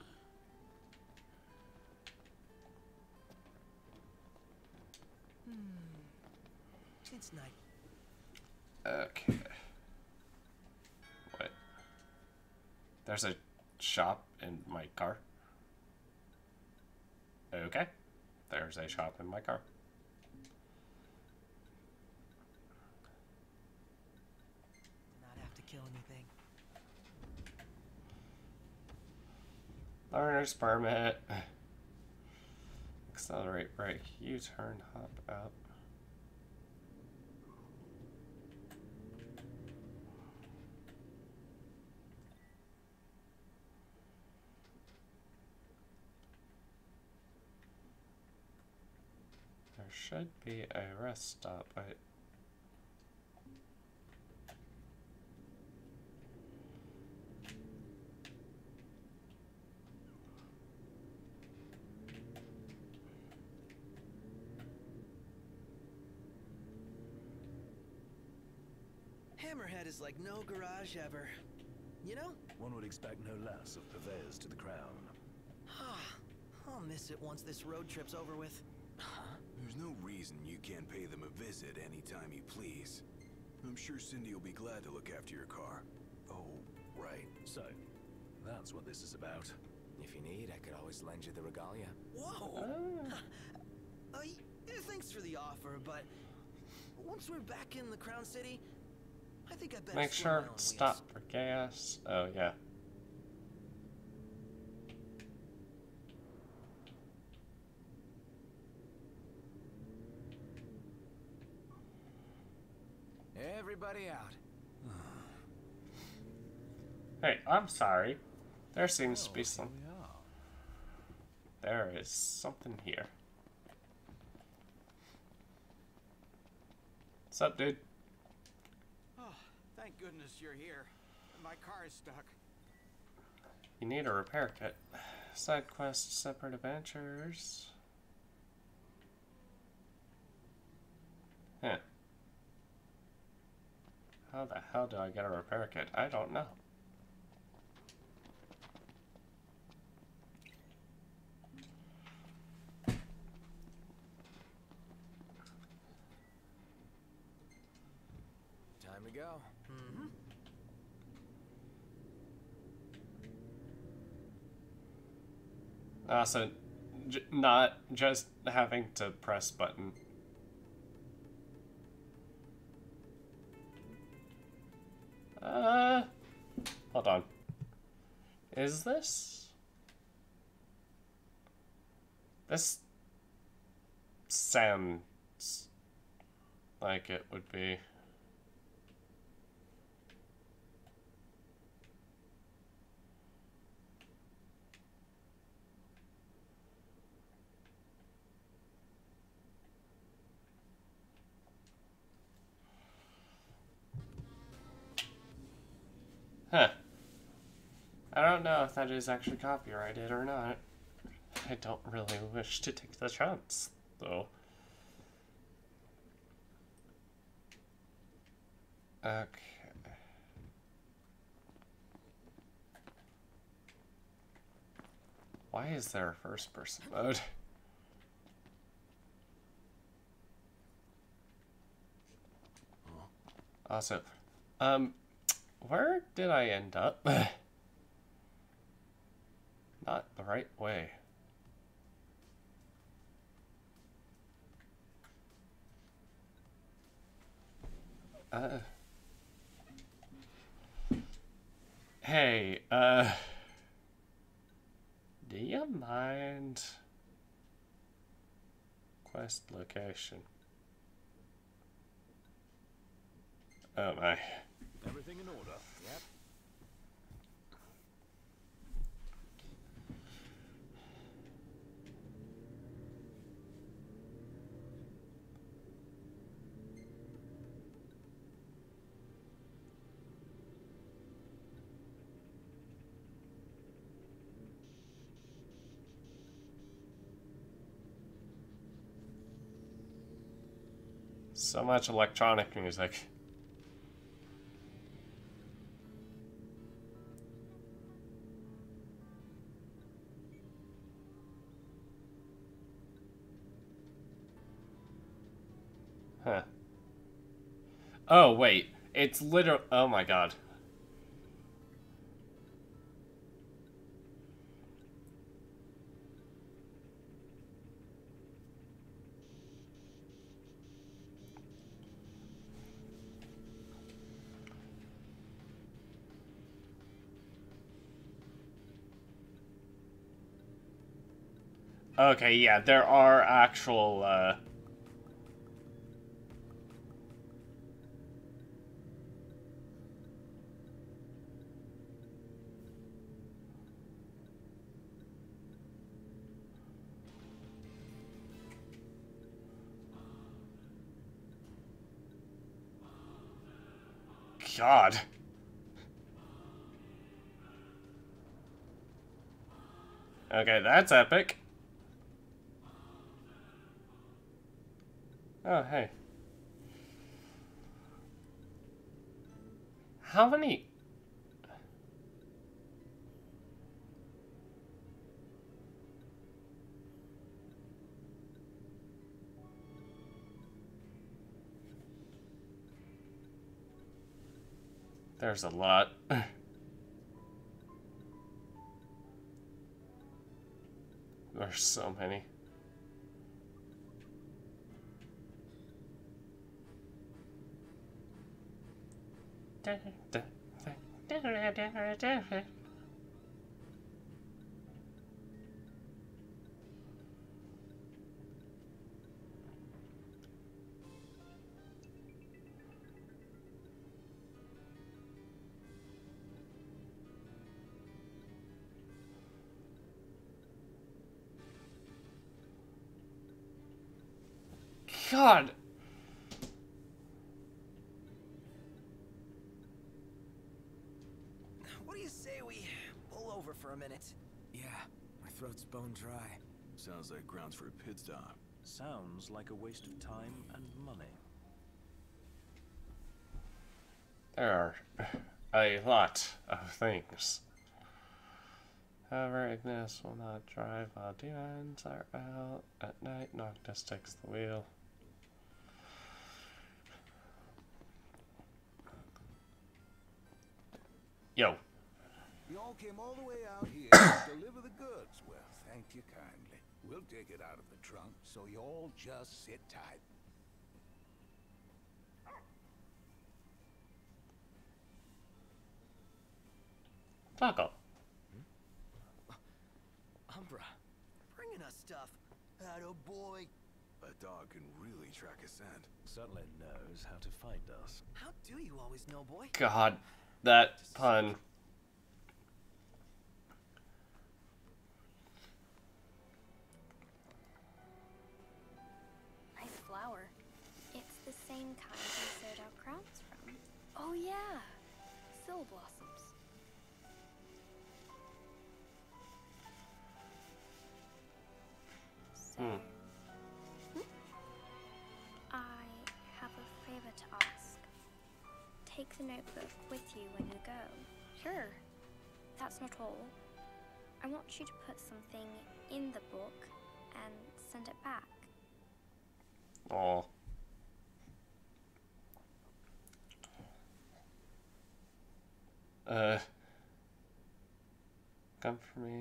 It's night. Okay. What? There's a shop in my car? Okay. There's a shop in my car. Not have to kill anything. Learner's permit. Accelerate brake. U-turn, hop up. There should be a rest stop, but Hammerhead is like no garage ever. You know? One would expect no less of purveyors to the crown. I'll miss miss it once this road trip's over with. There's no reason you can't pay them a visit anytime you please. I'm sure Cindy will be glad to look after your car. Oh, right. So, that's what this is about. If you need, I could always lend you the regalia. Whoa! Oh. Uh, y- thanks for the offer, but once we're back in the Crown City, I think I better Make slow sure down on to stop wheels. for gas. Oh, yeah. Everybody out. Hey, I'm sorry. There seems to Oh, be here some. we are. There is something here. What's up, dude? Oh, thank goodness you're here. My car is stuck. You need a repair kit. Side quest, separate adventures. Huh. How the hell do I get a repair kit? I don't know. Time to go. Mm-hmm. Also, j not just having to press button. Uh, hold on. Is this? This sounds like it would be. Huh. I don't know if that is actually copyrighted or not. I don't really wish to take the chance, though. Okay. Why is there a first person mode? Also, um, where did I end up? Not the right way. Uh. Hey, uh. Do you mind? Quest location. Oh my. Everything in order? Yep. So much electronic music. Huh. Oh, wait. It's literal. Oh my god. Okay, yeah, there are actual, uh... God. Okay, that's epic. Oh, hey. How many... There's a lot. There's so many. God. What do you say we pull over for a minute? Yeah, my throat's bone dry. Sounds like grounds for a pit stop. Sounds like a waste of time and money. There are a lot of things. However, Ignis will not drive while demons are out at night. Noctis takes the wheel. Yo. You all came all the way out here to deliver the goods. Well, thank you kindly. We'll take it out of the trunk, so you all just sit tight. Taco. Umbra. Bringing us stuff. Atta boy. A dog can really track a scent. Certainly knows how to find us. How do you always know, boy? God, that pun. Nice flower. It's the same kind we sewed our crowns from. Oh yeah, sill blossoms. So, Hmm. hmm? I have a favor to ask. Take the notebook with you when you go. Sure, that's not all. I want you to put something in the book and send it back. Oh. Uh. Come for me.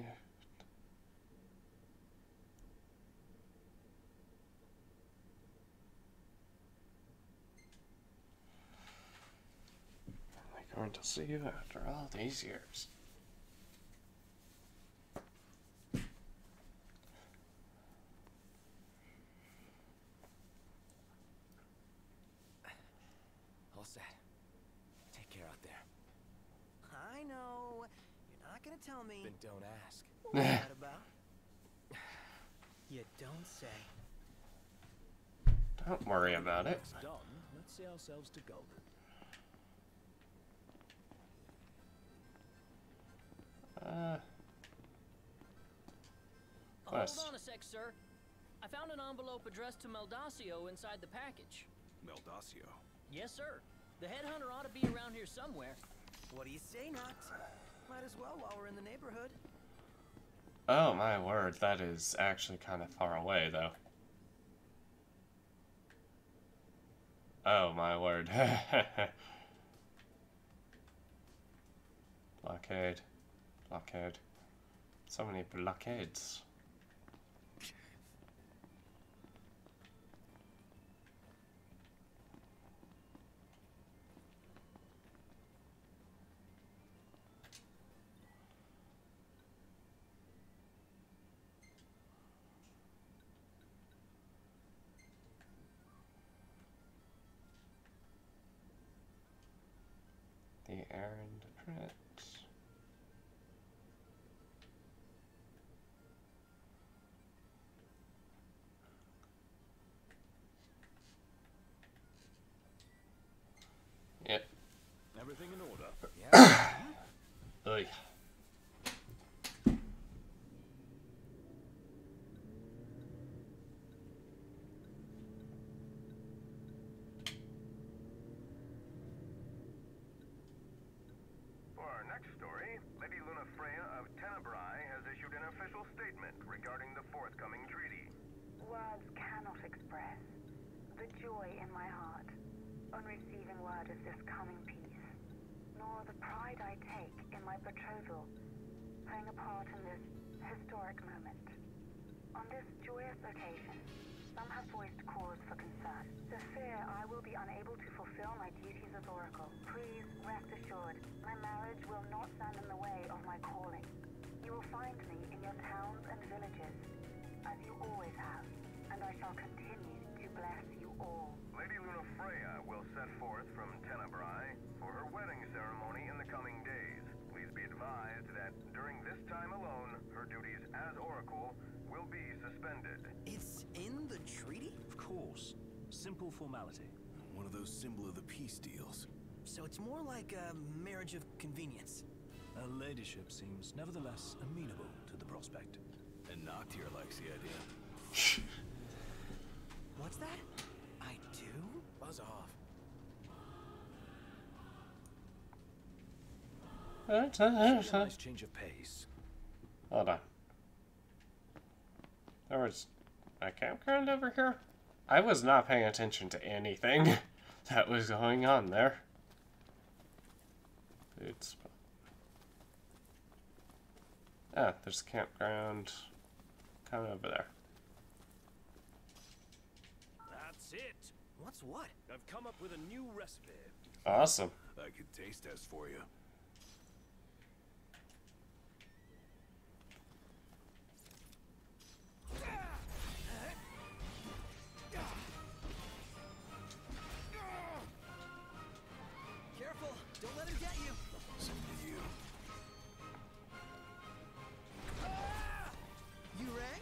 I'm going to see you after all these years. All set. Take care out there. I know. You're not gonna tell me. Then don't ask. What's that about? You don't say. Don't worry about it. It's done. Let's see ourselves to gold. Uh. Quest. Hold on a sec, sir. I found an envelope addressed to Meldacio inside the package. Meldacio. Yes, sir. The headhunter ought to be around here somewhere. What do you say, Noct? Might as well while we're in the neighborhood. Oh my word, that is actually kind of far away, though. Oh my word. Blockade. Blockade. So many blockades. The errand print. Yep. Everything in order. Yeah. Oy. For our next story, Lady Luna Freya of Tenebrae has issued an official statement regarding the forthcoming treaty. Words cannot express the joy in my heart on receiving word of this coming peace, nor nor the pride I take in my betrothal playing a part in this historic moment. On this joyous occasion, some have voiced cause for concern. The fear I will be unable to fulfill my duties as Oracle. Please rest assured, my marriage will not stand in the way of my calling. You will find me in your towns and villages, as you always have, and I shall continue to bless you all. Lady Luna Freya will set forth from Tenebrae for her wedding ceremony in the coming days. Please be advised that during this time alone, her duties as Oracle will be suspended. It's in the treaty? Of course. Simple formality. One of those symbol of the peace deals. So it's more like a marriage of convenience. Her ladyship seems nevertheless amenable to the prospect. And Noctier likes the idea. What's that? I do? Buzz off. It's a nice change of pace. Hold on. There was a campground over here? I was not paying attention to anything that was going on there. It's... Ah, there's a campground kind of over there. That's it. What's what? I've come up with a new recipe. Awesome. I could taste test for you. Careful! Don't let him get you! Same to you. You rang?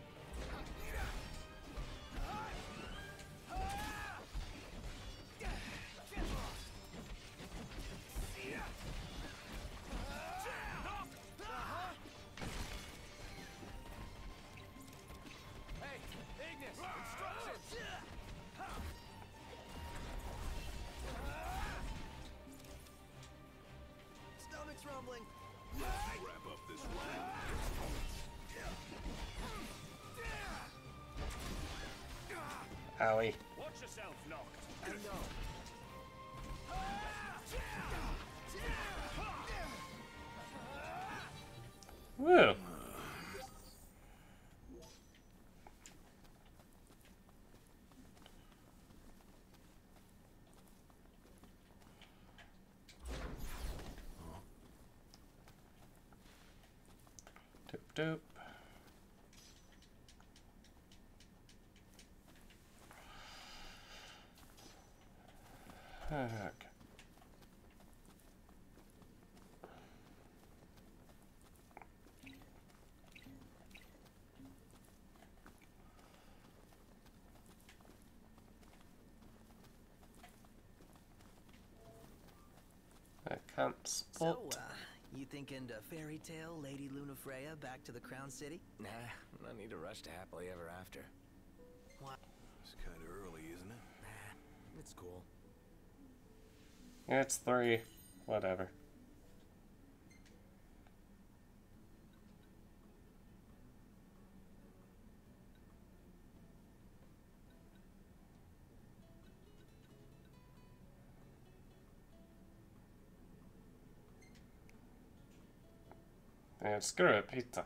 Stomach's rumbling. Let's wrap up this round. Owie. Watch yourself, Noct. I know. Woo. Doop doop. Okay. That camp spot. So, uh, you thinking to fairy tale Lady Luna Freya back to the Crown City? Nah, no need to rush to happily ever after. What? It's kind of early, isn't it? Nah, it's cool. Yeah, it's three. Whatever. Yeah, screw it, pizza.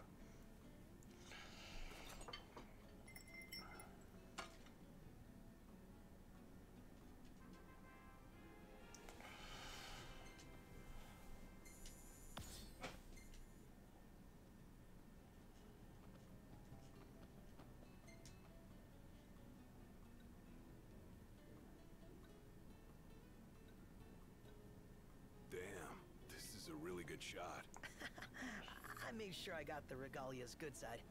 Damn, this is a really good shot. I made sure I got the regalia's good side.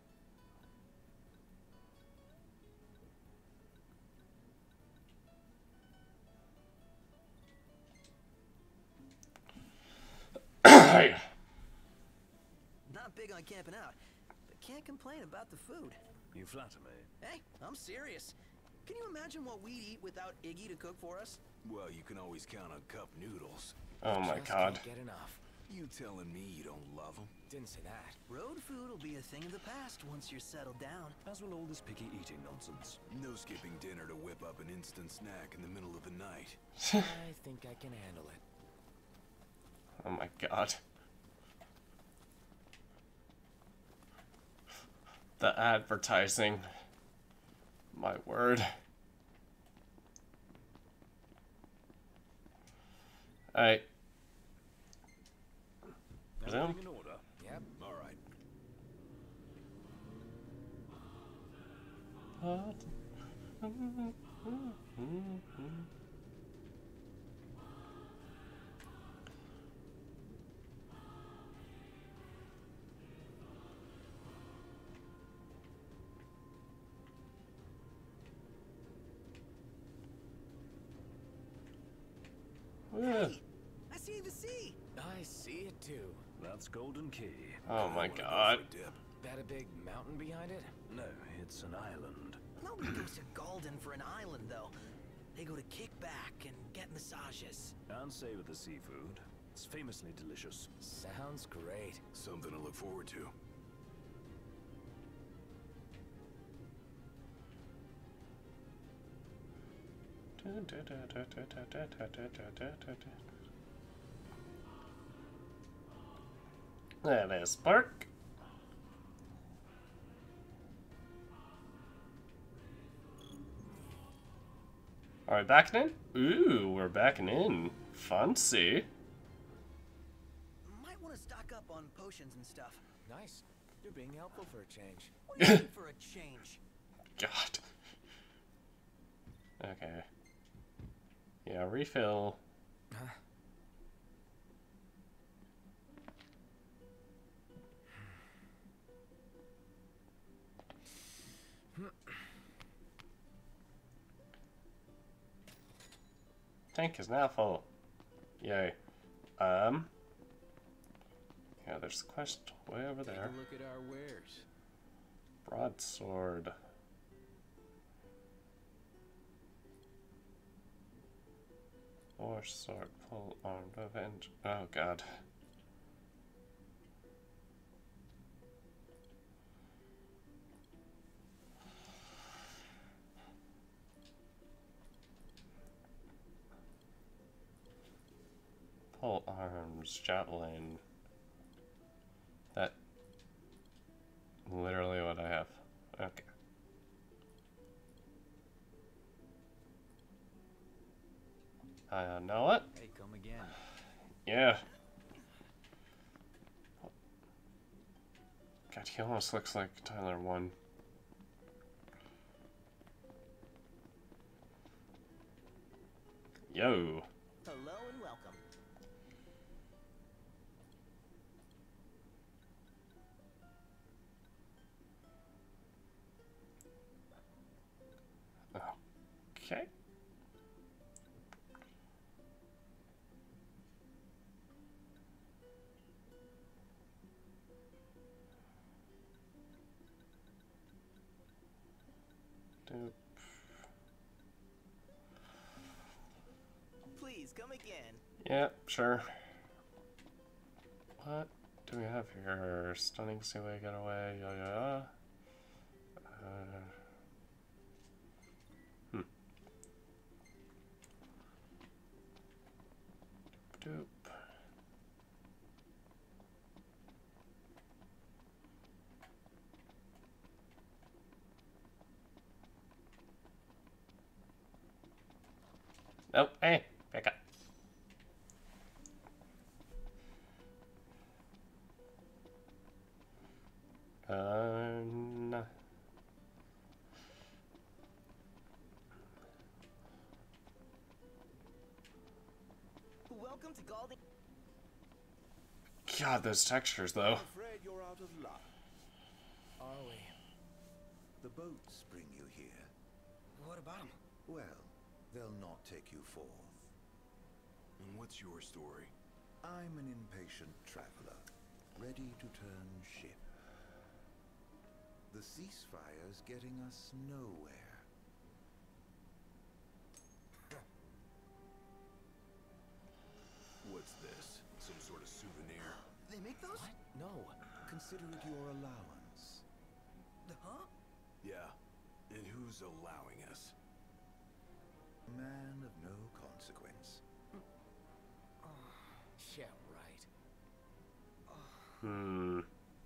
Not big on camping out, but can't complain about the food. You flatter me. Hey, I'm serious. Can you imagine what we'd eat without Iggy to cook for us? Well, you can always count on cup noodles. Oh my Just god. can't get enough. You telling me you don't love them? Didn't say that. Road food will be a thing of the past once you're settled down. As will all this picky eating nonsense. No skipping dinner to whip up an instant snack in the middle of the night. I think I can handle it. Oh my god. The advertising. My word. Alright. Everything in order? Yep. All right. Hey, I see the sea. I see it too. That's Golden Key. Oh my god. That a big mountain behind it? No, it's an island. Nobody goes to Golden for an island, though. They go to kick back and get massages. And savor the seafood. It's famously delicious. Sounds great. Something to look forward to. There is Spark. Are we backing in? Ooh, we're backing in. Fancy. Might want to stock up on potions and stuff. Nice. You're being helpful for a change. What do you mean for a change? God. Okay. Yeah, refill. Huh? Tank is now full. Yay. Um. Yeah, there's a quest way over there. Take a look at our wares. Broadsword. Or sword, full armed revenge. Oh god. Full arms, javelin. That literally what I have. Okay. I know what? Hey, come again. Yeah. God, he almost looks like Tyler one. Yo. Hello and welcome. Okay. Doop. Please come again. Yeah, sure. What do we have here? Stunning seaway getaway, yeah, yeah, yeah. Uh, hmm. Doop. Nope, hey, back up. Uh, no. Welcome to Golden. God, those textures, though. I'm afraid you're out of luck. Are we? The boats bring you here. What about them? Well, they'll not take you forth. And what's your story? I'm an impatient traveler, ready to turn ship. The ceasefire's getting us nowhere. What's this? Some sort of souvenir? They make those? What? No. Consider it your allowance. The huh? Yeah. And who's allowing us? Man of no consequence. Yeah, right. Hmm.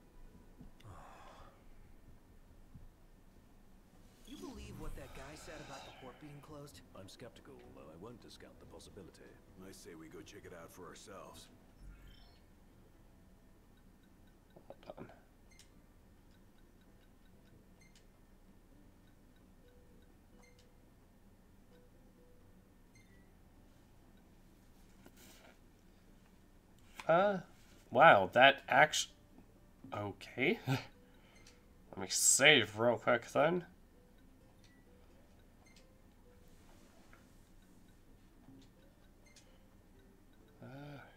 You believe what that guy said about the port being closed? I'm skeptical, though I won't discount the possibility. I say we go check it out for ourselves. Hold on. Uh, wow, that actually... Okay. Let me save real quick then. Uh...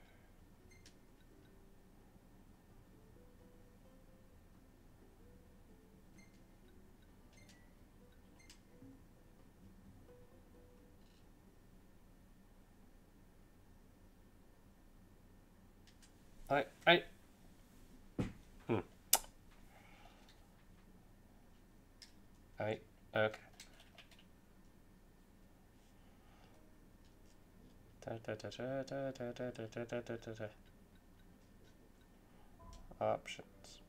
I, I, hmm. I, okay. Da, da, da, da, da, da, da, da, da, da, da, da. Options.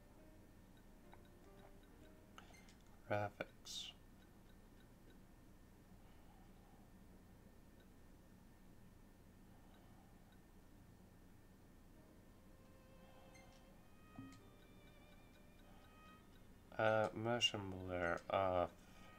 Graphics. Uh, motion blur off.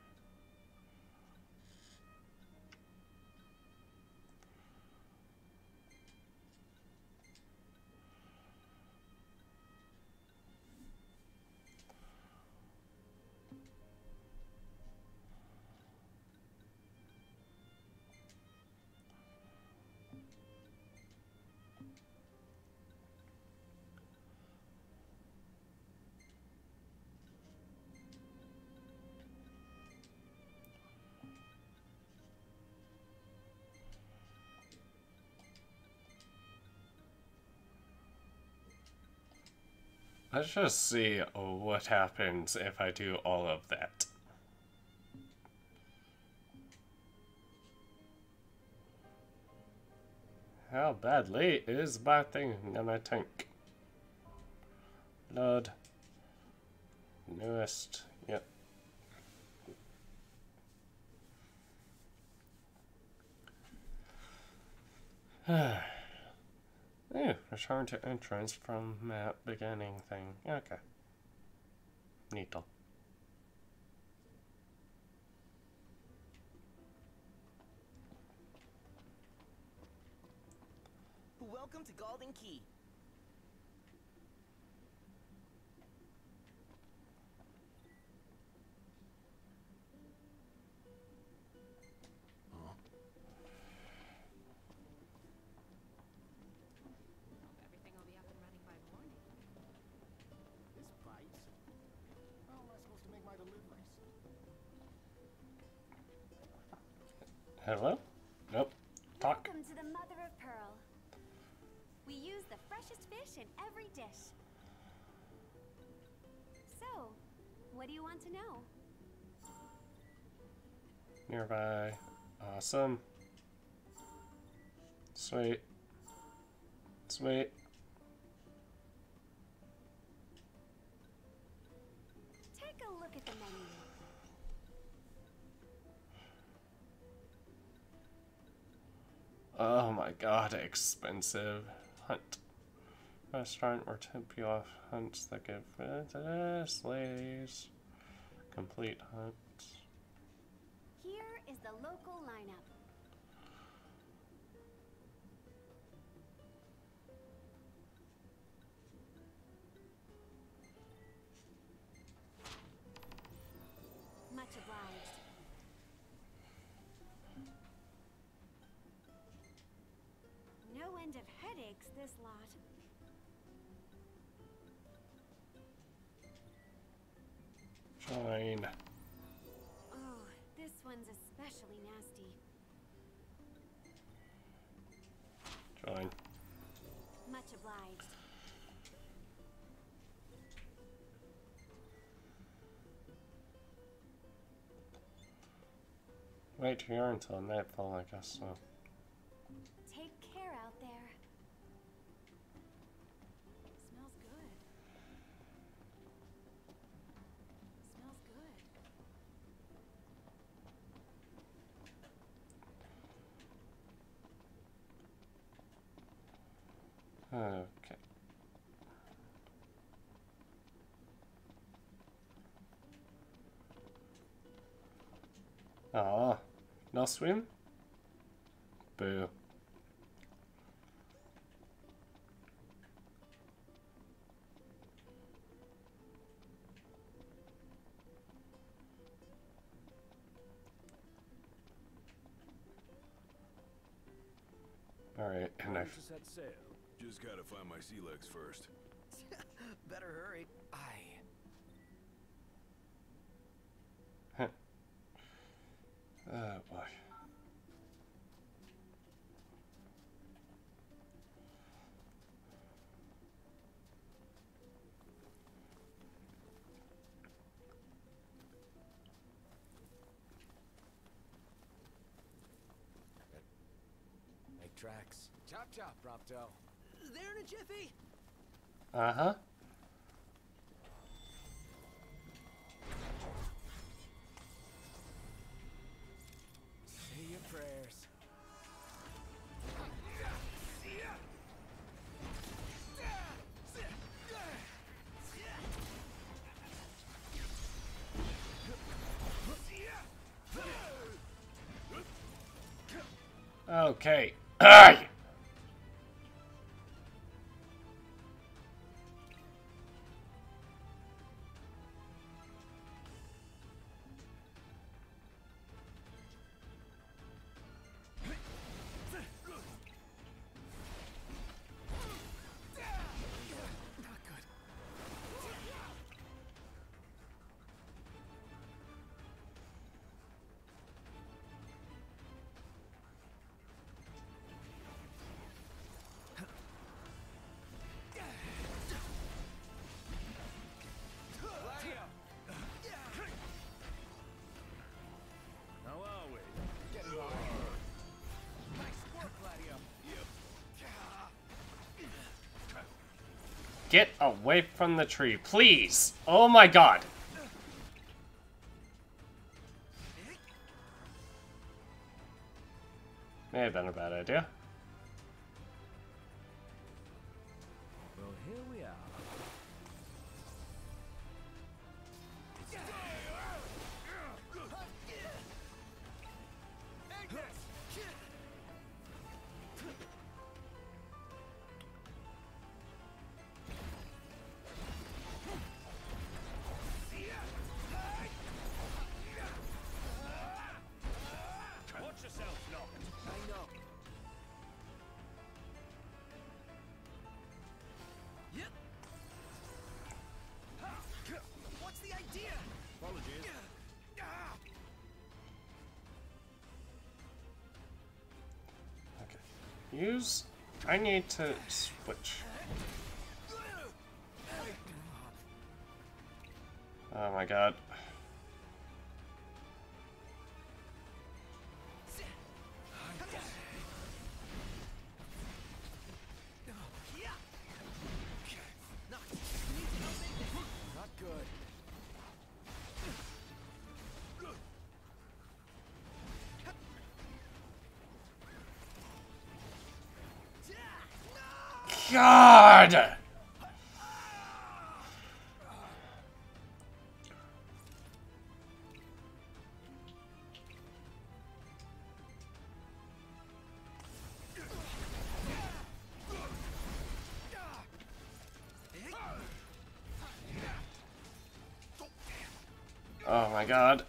Let's just see what happens if I do all of that. How badly is my thing gonna tank? Load. Newest. Yep. Ew, return to entrance from map beginning thing. Okay. Neato. Welcome to Golden Key. Everything will be up and running by morning. This bites. How am I supposed to make my deliveries? Hello? Nope. Talk. Welcome to the Mother of Pearl. We use the freshest fish in every dish. So, what do you want to know? Nearby. Awesome. Sweet. Sweet. Take a look at the menu. Oh my god, expensive. Hunt. Restaurant or tip you off hunts that give this ladies. Complete hunts. Here is the local lineup. Much obliged. No end of headaches, this lot. Join. Oh, this one's especially nasty. Join. Much obliged. Wait here until nightfall, I guess so. Take care out there. Smells good. Okay. Ah, no swim? Boo. Alright, and I... To set sail. Just gotta find my sea legs first. Better hurry. I... Oh boy. Make tracks. Chop chop, Prompto. There in a jiffy. Uh-huh. Say your prayers. Okay. Aye! Get away from the tree, please! Oh my god! May have been a bad idea. Well, here we are. Watch yourself, Noct. I know. Yep. What's the idea? Apologies. Okay. Use... I need to switch. Oh my god. Not good. God! Oh my god.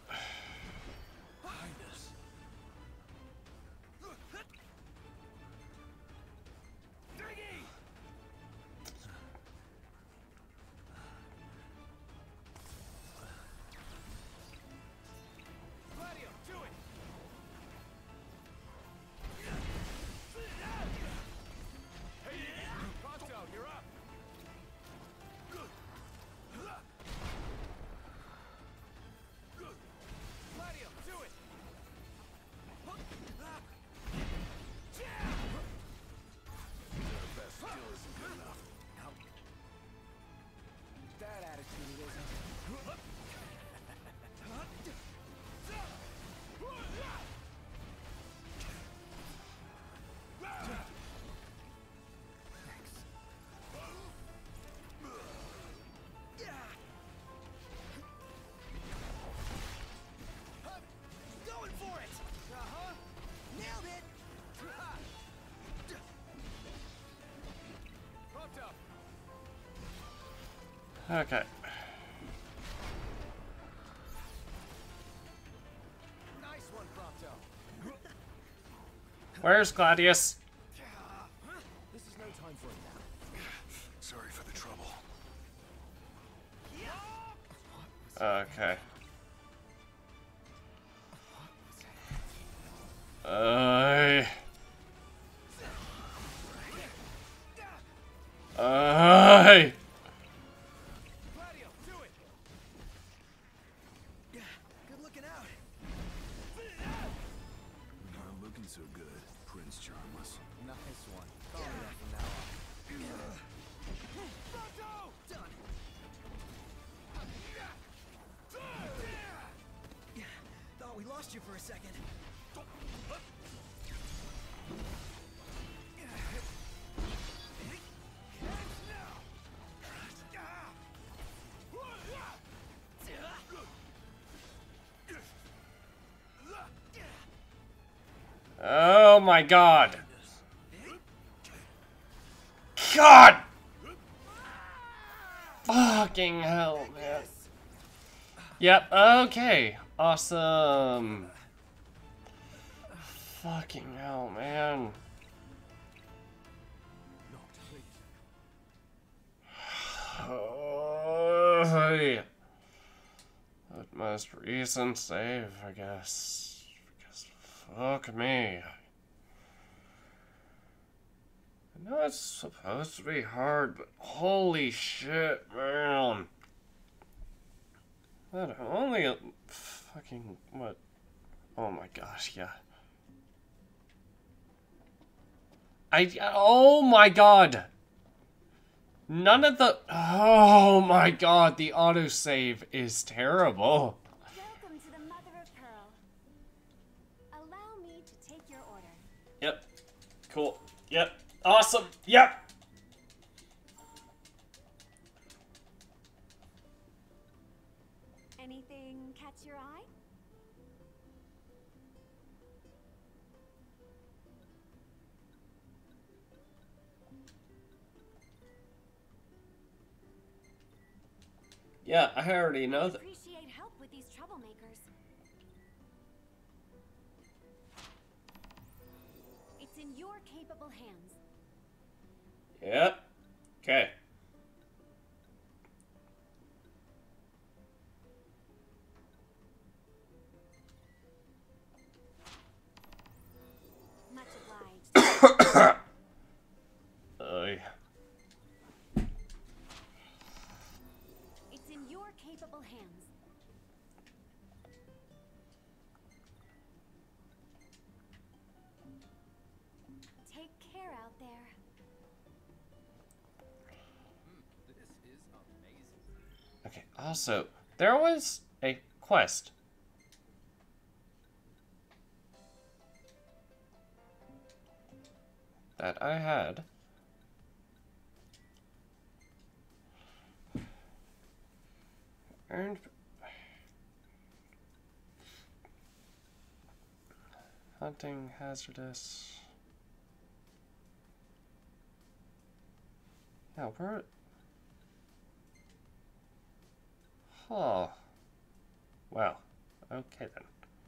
Okay. Nice one, Prompto. Where's Gladius? This is no time for a nap. Sorry for the trouble. Okay. Uh. Uh. Good looking out. Not looking so good, Prince Charmless. Nice one. Call me that from now on. Pronto! Done. Thought we lost you for a second. Oh my god. God! Fucking hell, man. Yep, okay. Awesome. Fucking hell, man. Oh, hey. That most recent save, I guess. Because fuck me. I know it's supposed to be hard, but holy shit, man. That only a fucking what? Oh my gosh, yeah. I oh my god. None of the oh my god, the autosave is terrible. Welcome to the Mother of Pearl. Allow me to take your order. Yep. Cool. Yep. Awesome. Yep. Anything catch your eye? Yeah, I already know that. Appreciate help with these troublemakers. It's in your capable hands. Yep. Okay. Much obliged. Oy. It's in your capable hands. Take care out there. This is amazing. Okay, also, there was a quest. That I had. Earned hunting hazardous. Yeah, where? Huh. Well, okay then.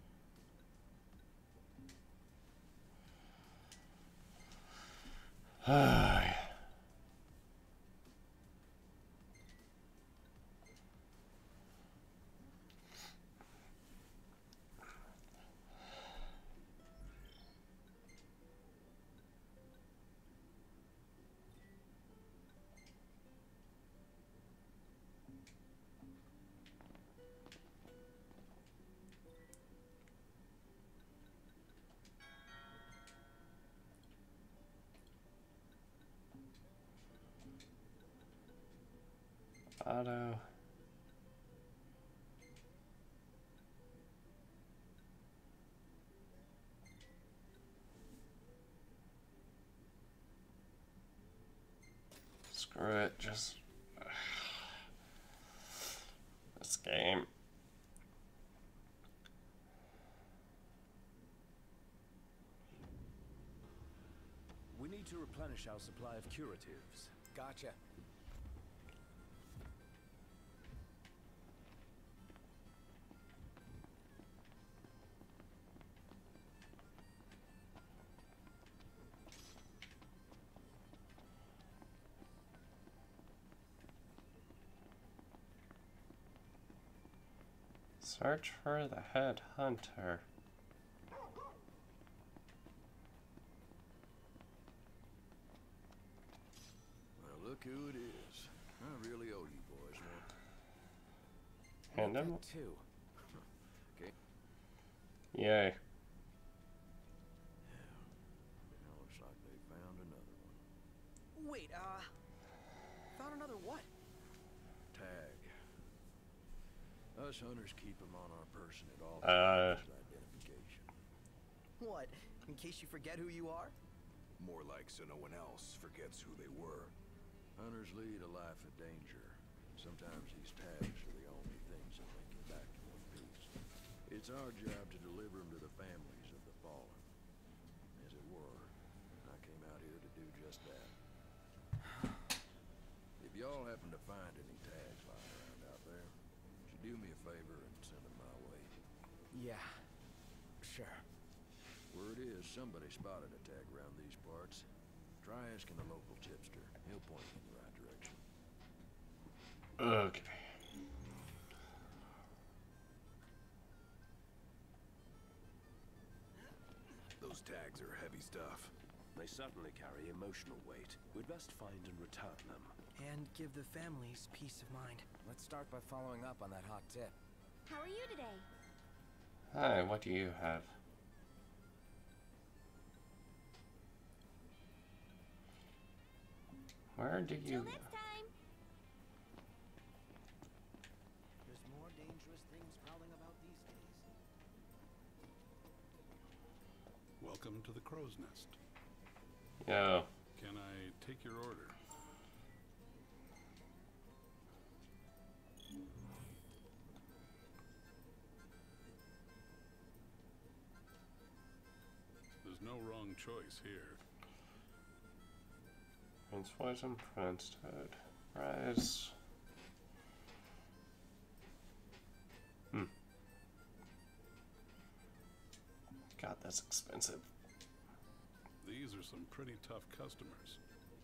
Ay. Auto. Screw it, just this game. We need to replenish our supply of curatives. Gotcha. Search for the head hunter. Well, look who it is. I really owe you boys one. Hand him. Two. Okay. Yay. Now looks like they found another one. Wait, uh... Found another what? Tag. Us hunters keep them on our person at all Uh. times as identification. What? In case you forget who you are? More like so no one else forgets who they were. Hunters lead a life of danger. Sometimes these tags are the only things that link you back to one piece. It's our job to deliver them to the families of the fallen. As it were, I came out here to do just that. If y'all happen to find any tags lying around out there, would you do me a favor and send them my way? Yeah, sure. Word is somebody spotted a tag around these parts. Try asking the local tipster. He'll point you in the right direction. Okay. Those tags are heavy stuff. They certainly carry emotional weight. We'd best find and return them. And give the families peace of mind. Let's start by following up on that hot tip. How are you today? Hi, what do you have? Where do you... Till next time. There's more dangerous things prowling about these days. Welcome to the Crow's Nest. Yo. Can I take your order? There's no wrong choice here. Prince Poison, Prince Toad. Rise. Hmm. God, that's expensive. These are some pretty tough customers.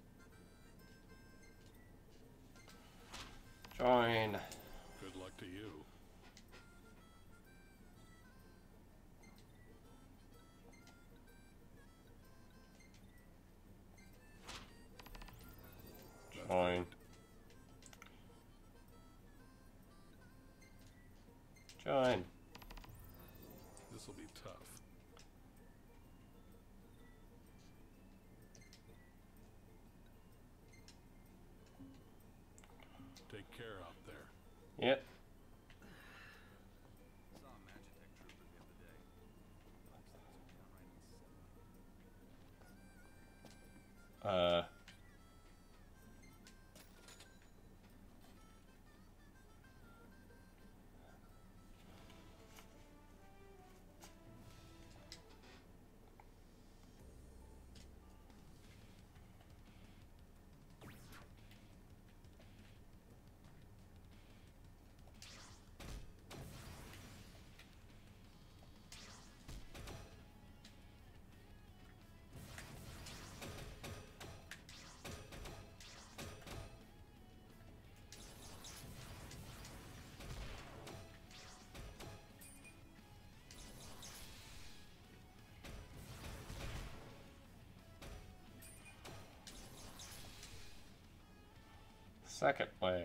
Join. Good luck to you. Join. Join. This'll be tough. Take care out there. Yep. Saw a Magitech trooper the other day. Uh. Second wave.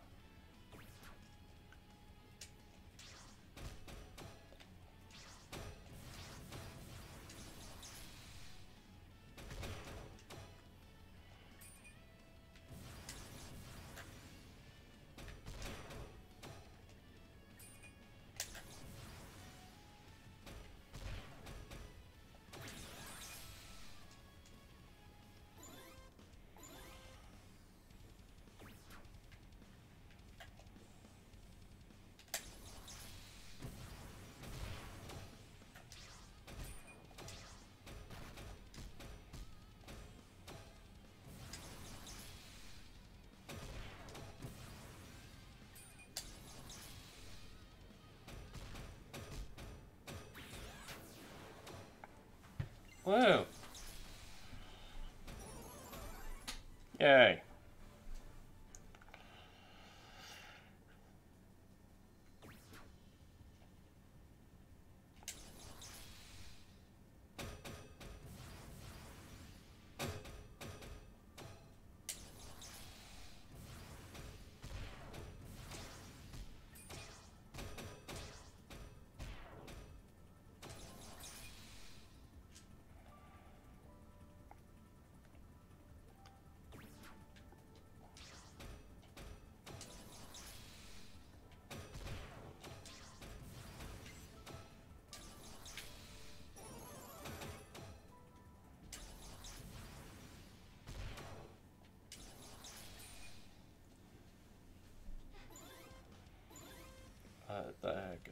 Woo! Yay.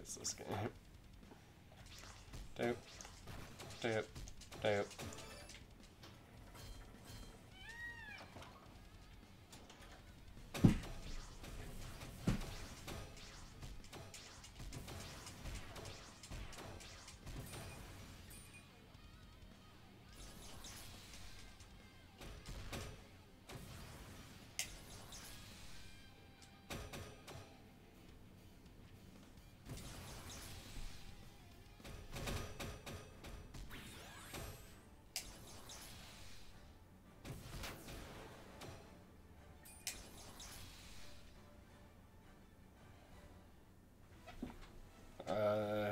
is this game? Dope. Dope. Dope. Uh,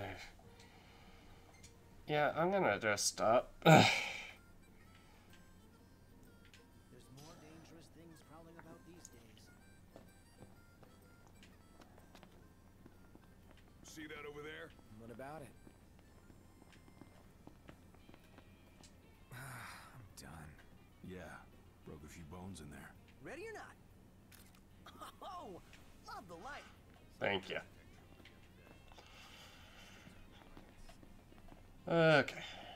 yeah, I'm gonna just stop. There's more dangerous things prowling about these days. See that over there? What about it? I'm done. Yeah, broke a few bones in there. Ready or not? Oh, love the light. Thank you. Okay.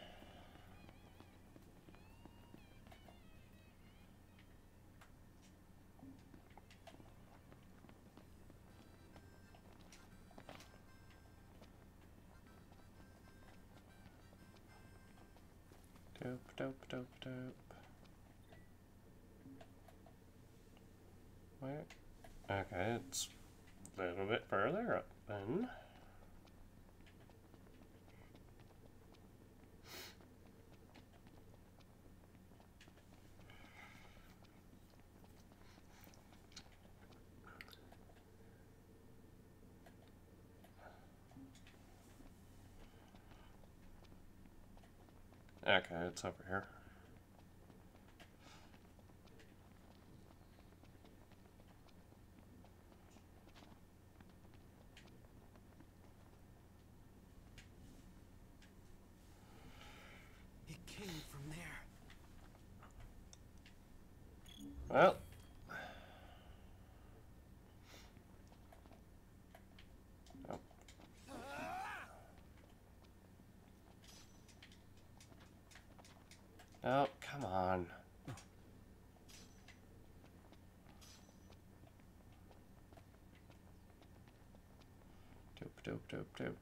Dope, dope, dope, dope. Where? Okay, it's a little bit further up then. Okay, it's over here. It came from there. Well. Oh. Oh, come on. Dope, dope, dope, dope.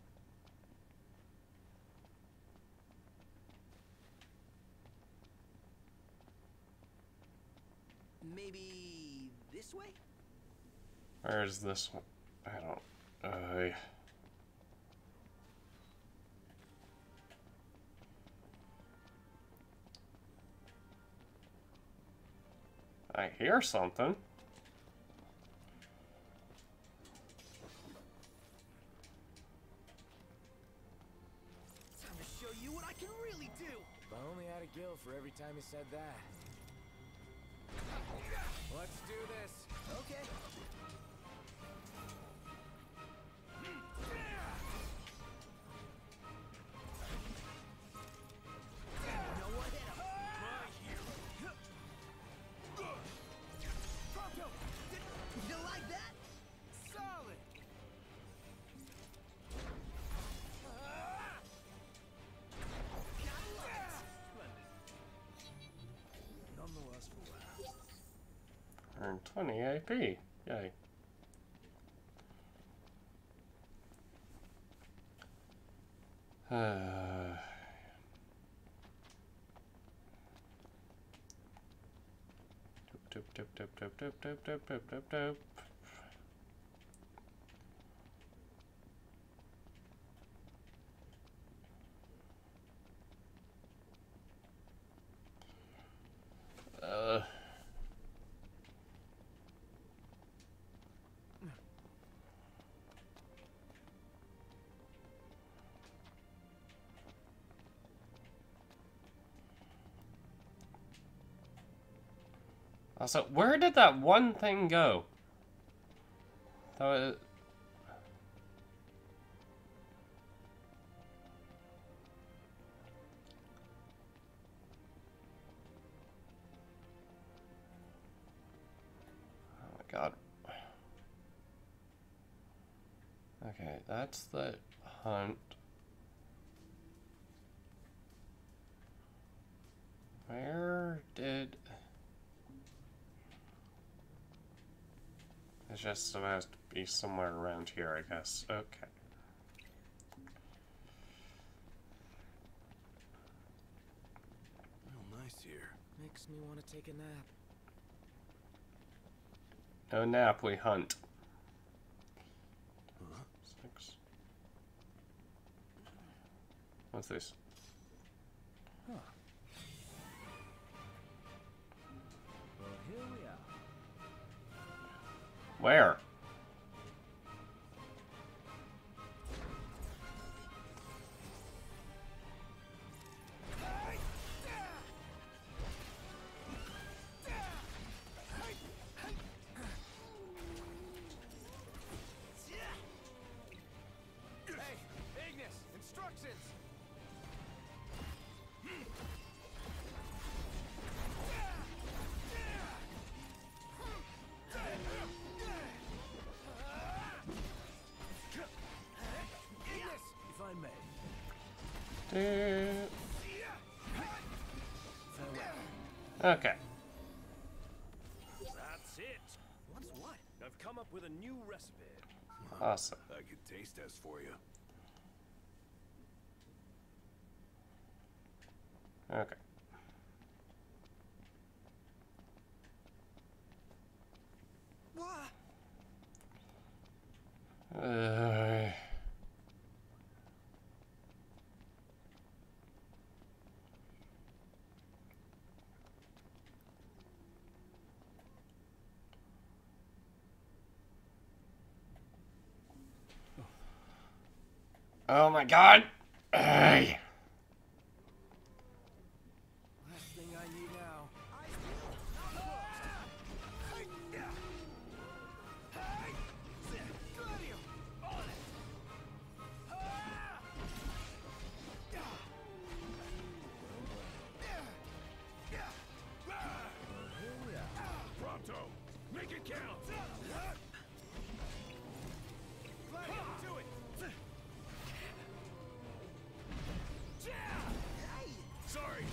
Maybe this way? Where's this one? I don't. Uh. I hear something. Time to show you what I can really do. If I only had a gill for every time he said that. Let's do this. Okay. No one hit him. Right here. Pronto! You like that? Solid. None the worse for wear. Earn twenty A P. Yay. Uh. Dope, dope, dope, dope, dope, dope, dope, dope, dope, dope. Uh. Also, where did that one thing go? That was... Oh my god. Okay. Okay, that's the hunt. Where did... It's just supposed to be somewhere around here, I guess. Okay. Real nice here. Makes me want to take a nap. No nap, we hunt. Huh? Six. What's this? Huh. Well, here we are. Where? Okay. That's it. What's what? I've come up with a new recipe. Awesome. I can taste test for you. Okay. What? Uh... Oh my god! Hey. Last thing I need now. Pronto, make it count. Do it. Sorry.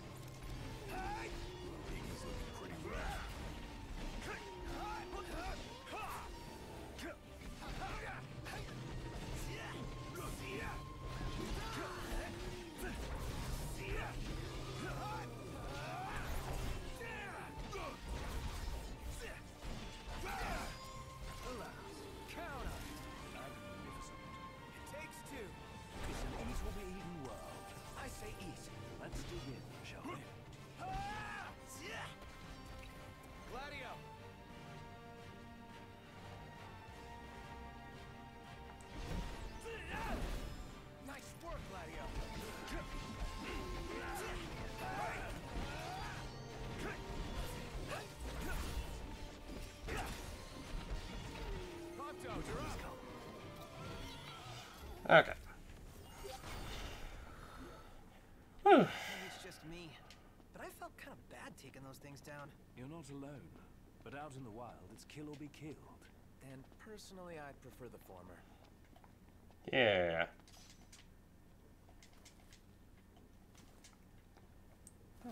He's looking pretty rough. It takes two. It's an eat will be eaten world. I say eat. Let's dig in, shall we? Gladio. Nice work, Gladio. Pronto, you're up. Okay. Whew. Maybe it's just me, but I felt kind of bad taking those things down. You're not alone. But out in the wild, it's kill or be killed. And personally, I'd prefer the former. Yeah. Huh.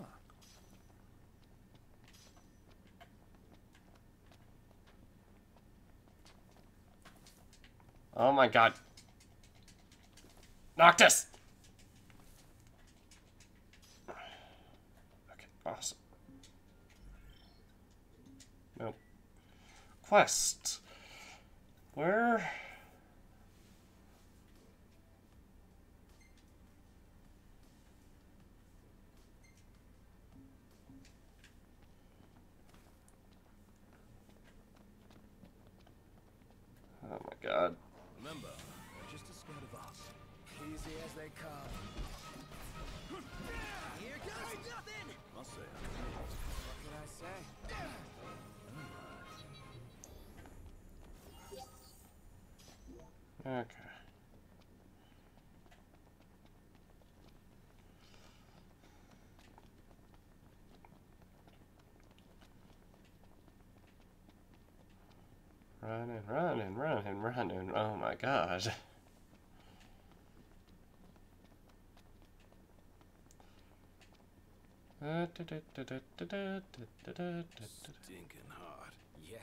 Oh my god. Noctis! Okay, awesome. Nope. Quest. Where? Oh my god. Remember, they're just as scared of us. Easy as they come. Here goes nothing! Must say, What can I say? Okay. Running, running, running, running. Oh my god. Stinking hot. Yeah.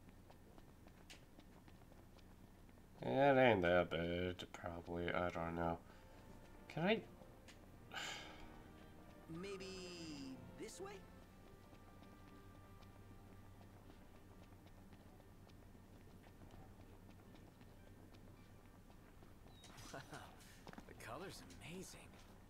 It ain't that bad, probably. I don't know. Can I? Maybe this way? Wow, the color's amazing.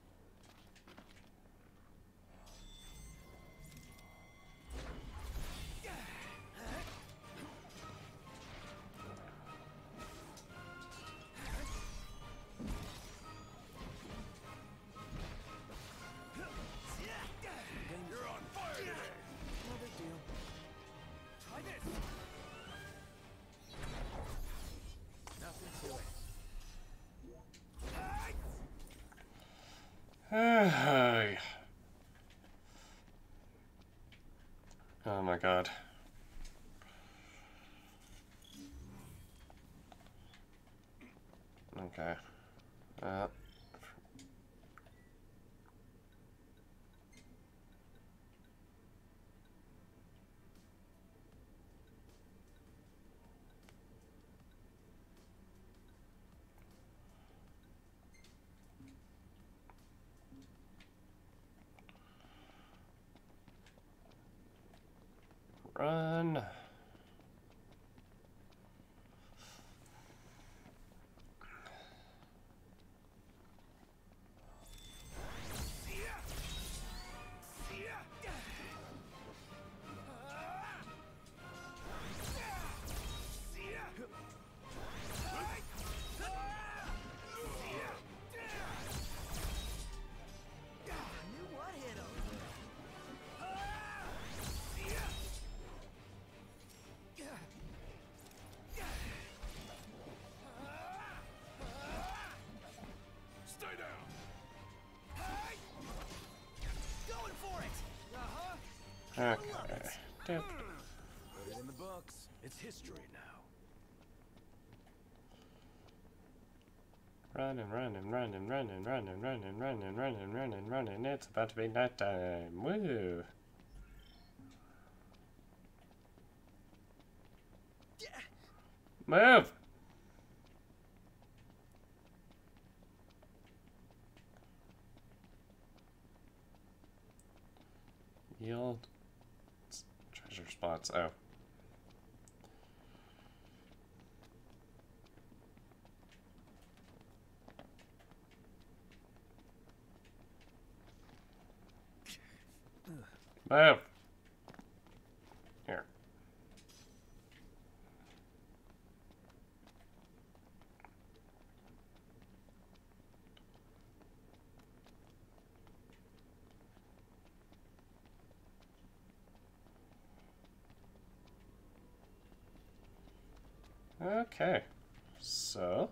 You're on fire today. No big deal. Try this. Nothing to it. Oh my god. Okay. Uh. Run. Stay down. Going for it. Uh-huh. Okay. Dip. Put it in the books. It's history now. Running, running, running, running, running, running, running, running, running, running. It's about to be night time. Woo! Move! Yield treasure spots. Oh. Move! Here. Okay. So.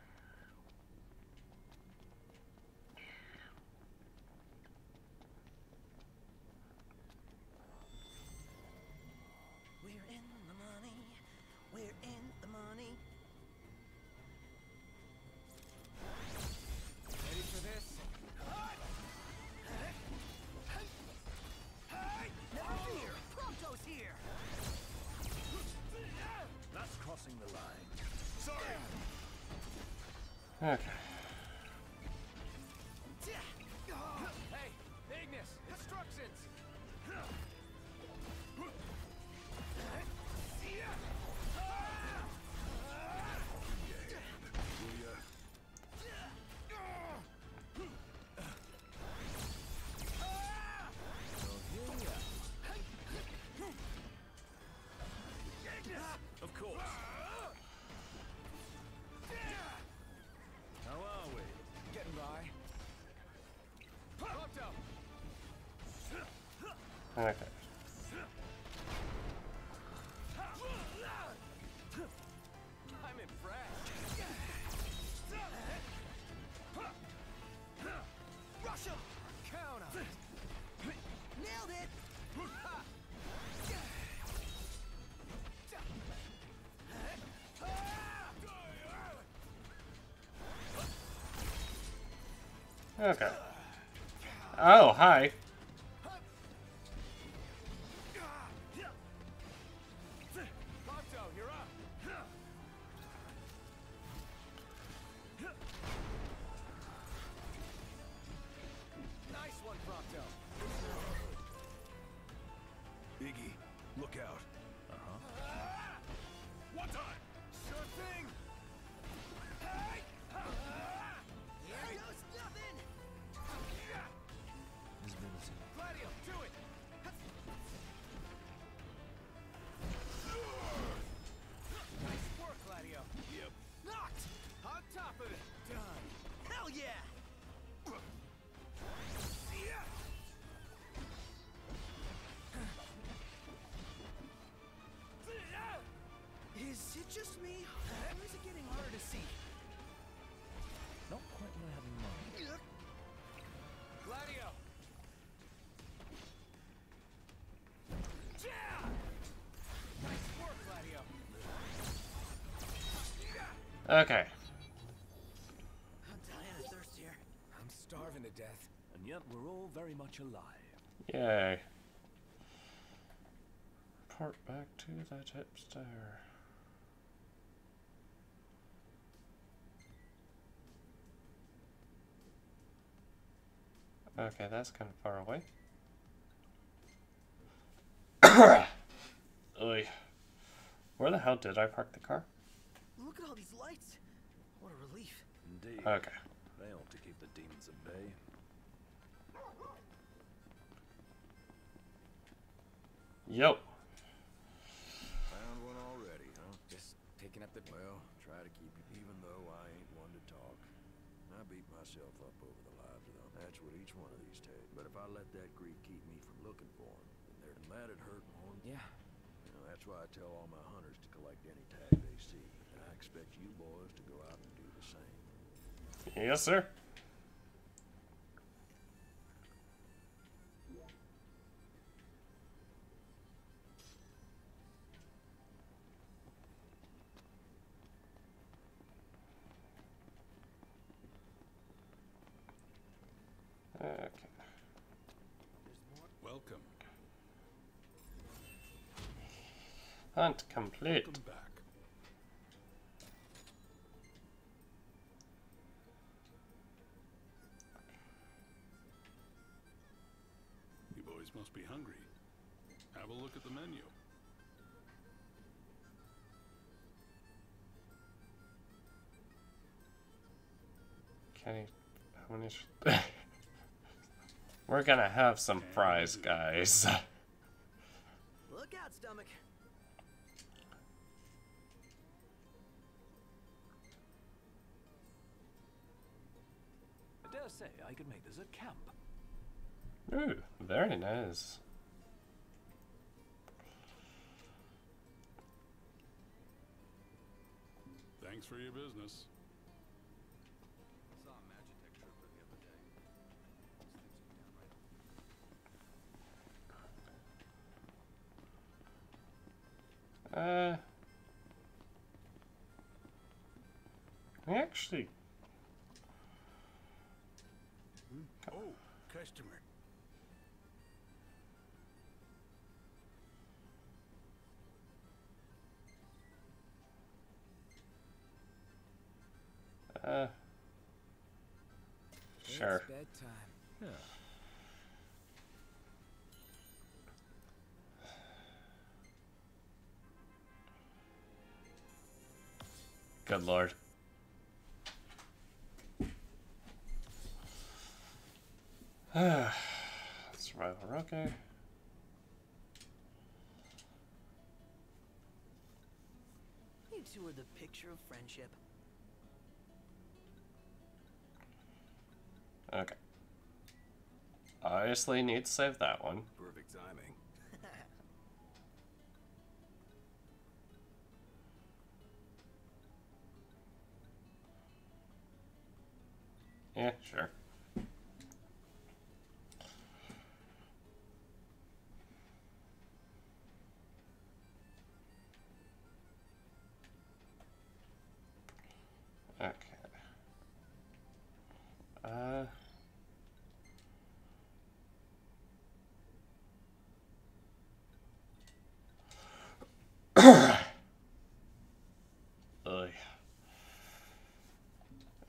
We're in the money. We're in the money. Ready for this? Never fear. Prompto's here. That's crossing the line. Sorry. Okay. Hey, Ignis, instructions! Of course. How are we? Getting by. Popped up. Okay. I'm impressed. Rush him. Counter. Nailed it. Okay. Oh, hi. You're up. Nice one, Procto. Iggy, look out. Uh-huh. One time. Sure thing. Hey! Here goes nothing. Gladio, do it. Nice work, Gladio. Yep. Knocked. On top of it. Done. Hell yeah. Is it just me, or is it getting harder to see? Not quite what I had in mind. Gladio! Yeah! Nice work, Gladio! Okay. I'm dying of thirst here. I'm starving to death. And yet we're all very much alive. Yay. Report back to that hipster. Okay, that's kind of far away. Oy. Where the hell did I park the car? Look at all these lights. What a relief. Indeed. Okay. They ought to keep the demons at bay. Yo. Found one already, huh? Just picking up the... Well, try to keep it, even though I ain't one to talk. I beat myself up over the lives of them. That's what each one of these take. But if I let that grief keep me from looking for them, then they're that'd hurt more. Yeah. You know, that's why I tell all my hunters to collect any tag they see. And I expect you boys to go out and do the same. Yes, sir. Okay. Welcome. Hunt complete. Welcome back. You boys must be hungry. Have a look at the menu. Can he... How many... sh- We're gonna have some fries, guys. Look out, stomach. I dare say I could make this a camp. Ooh, very nice. Thanks for your business. Saw a Magitech trooper the other day. Uh... We actually... Oh, customer. Uh... Sure. It's bedtime. Yeah. Good lord. Survival, okay. You two are the picture of friendship. Okay. Obviously need to save that one. Perfect timing. Yeah, sure. Okay. Uh,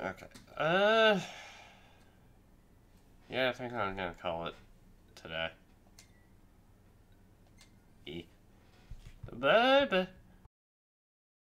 Okay. Uh. Yeah, I think I'm gonna call it today. E. Bye bye.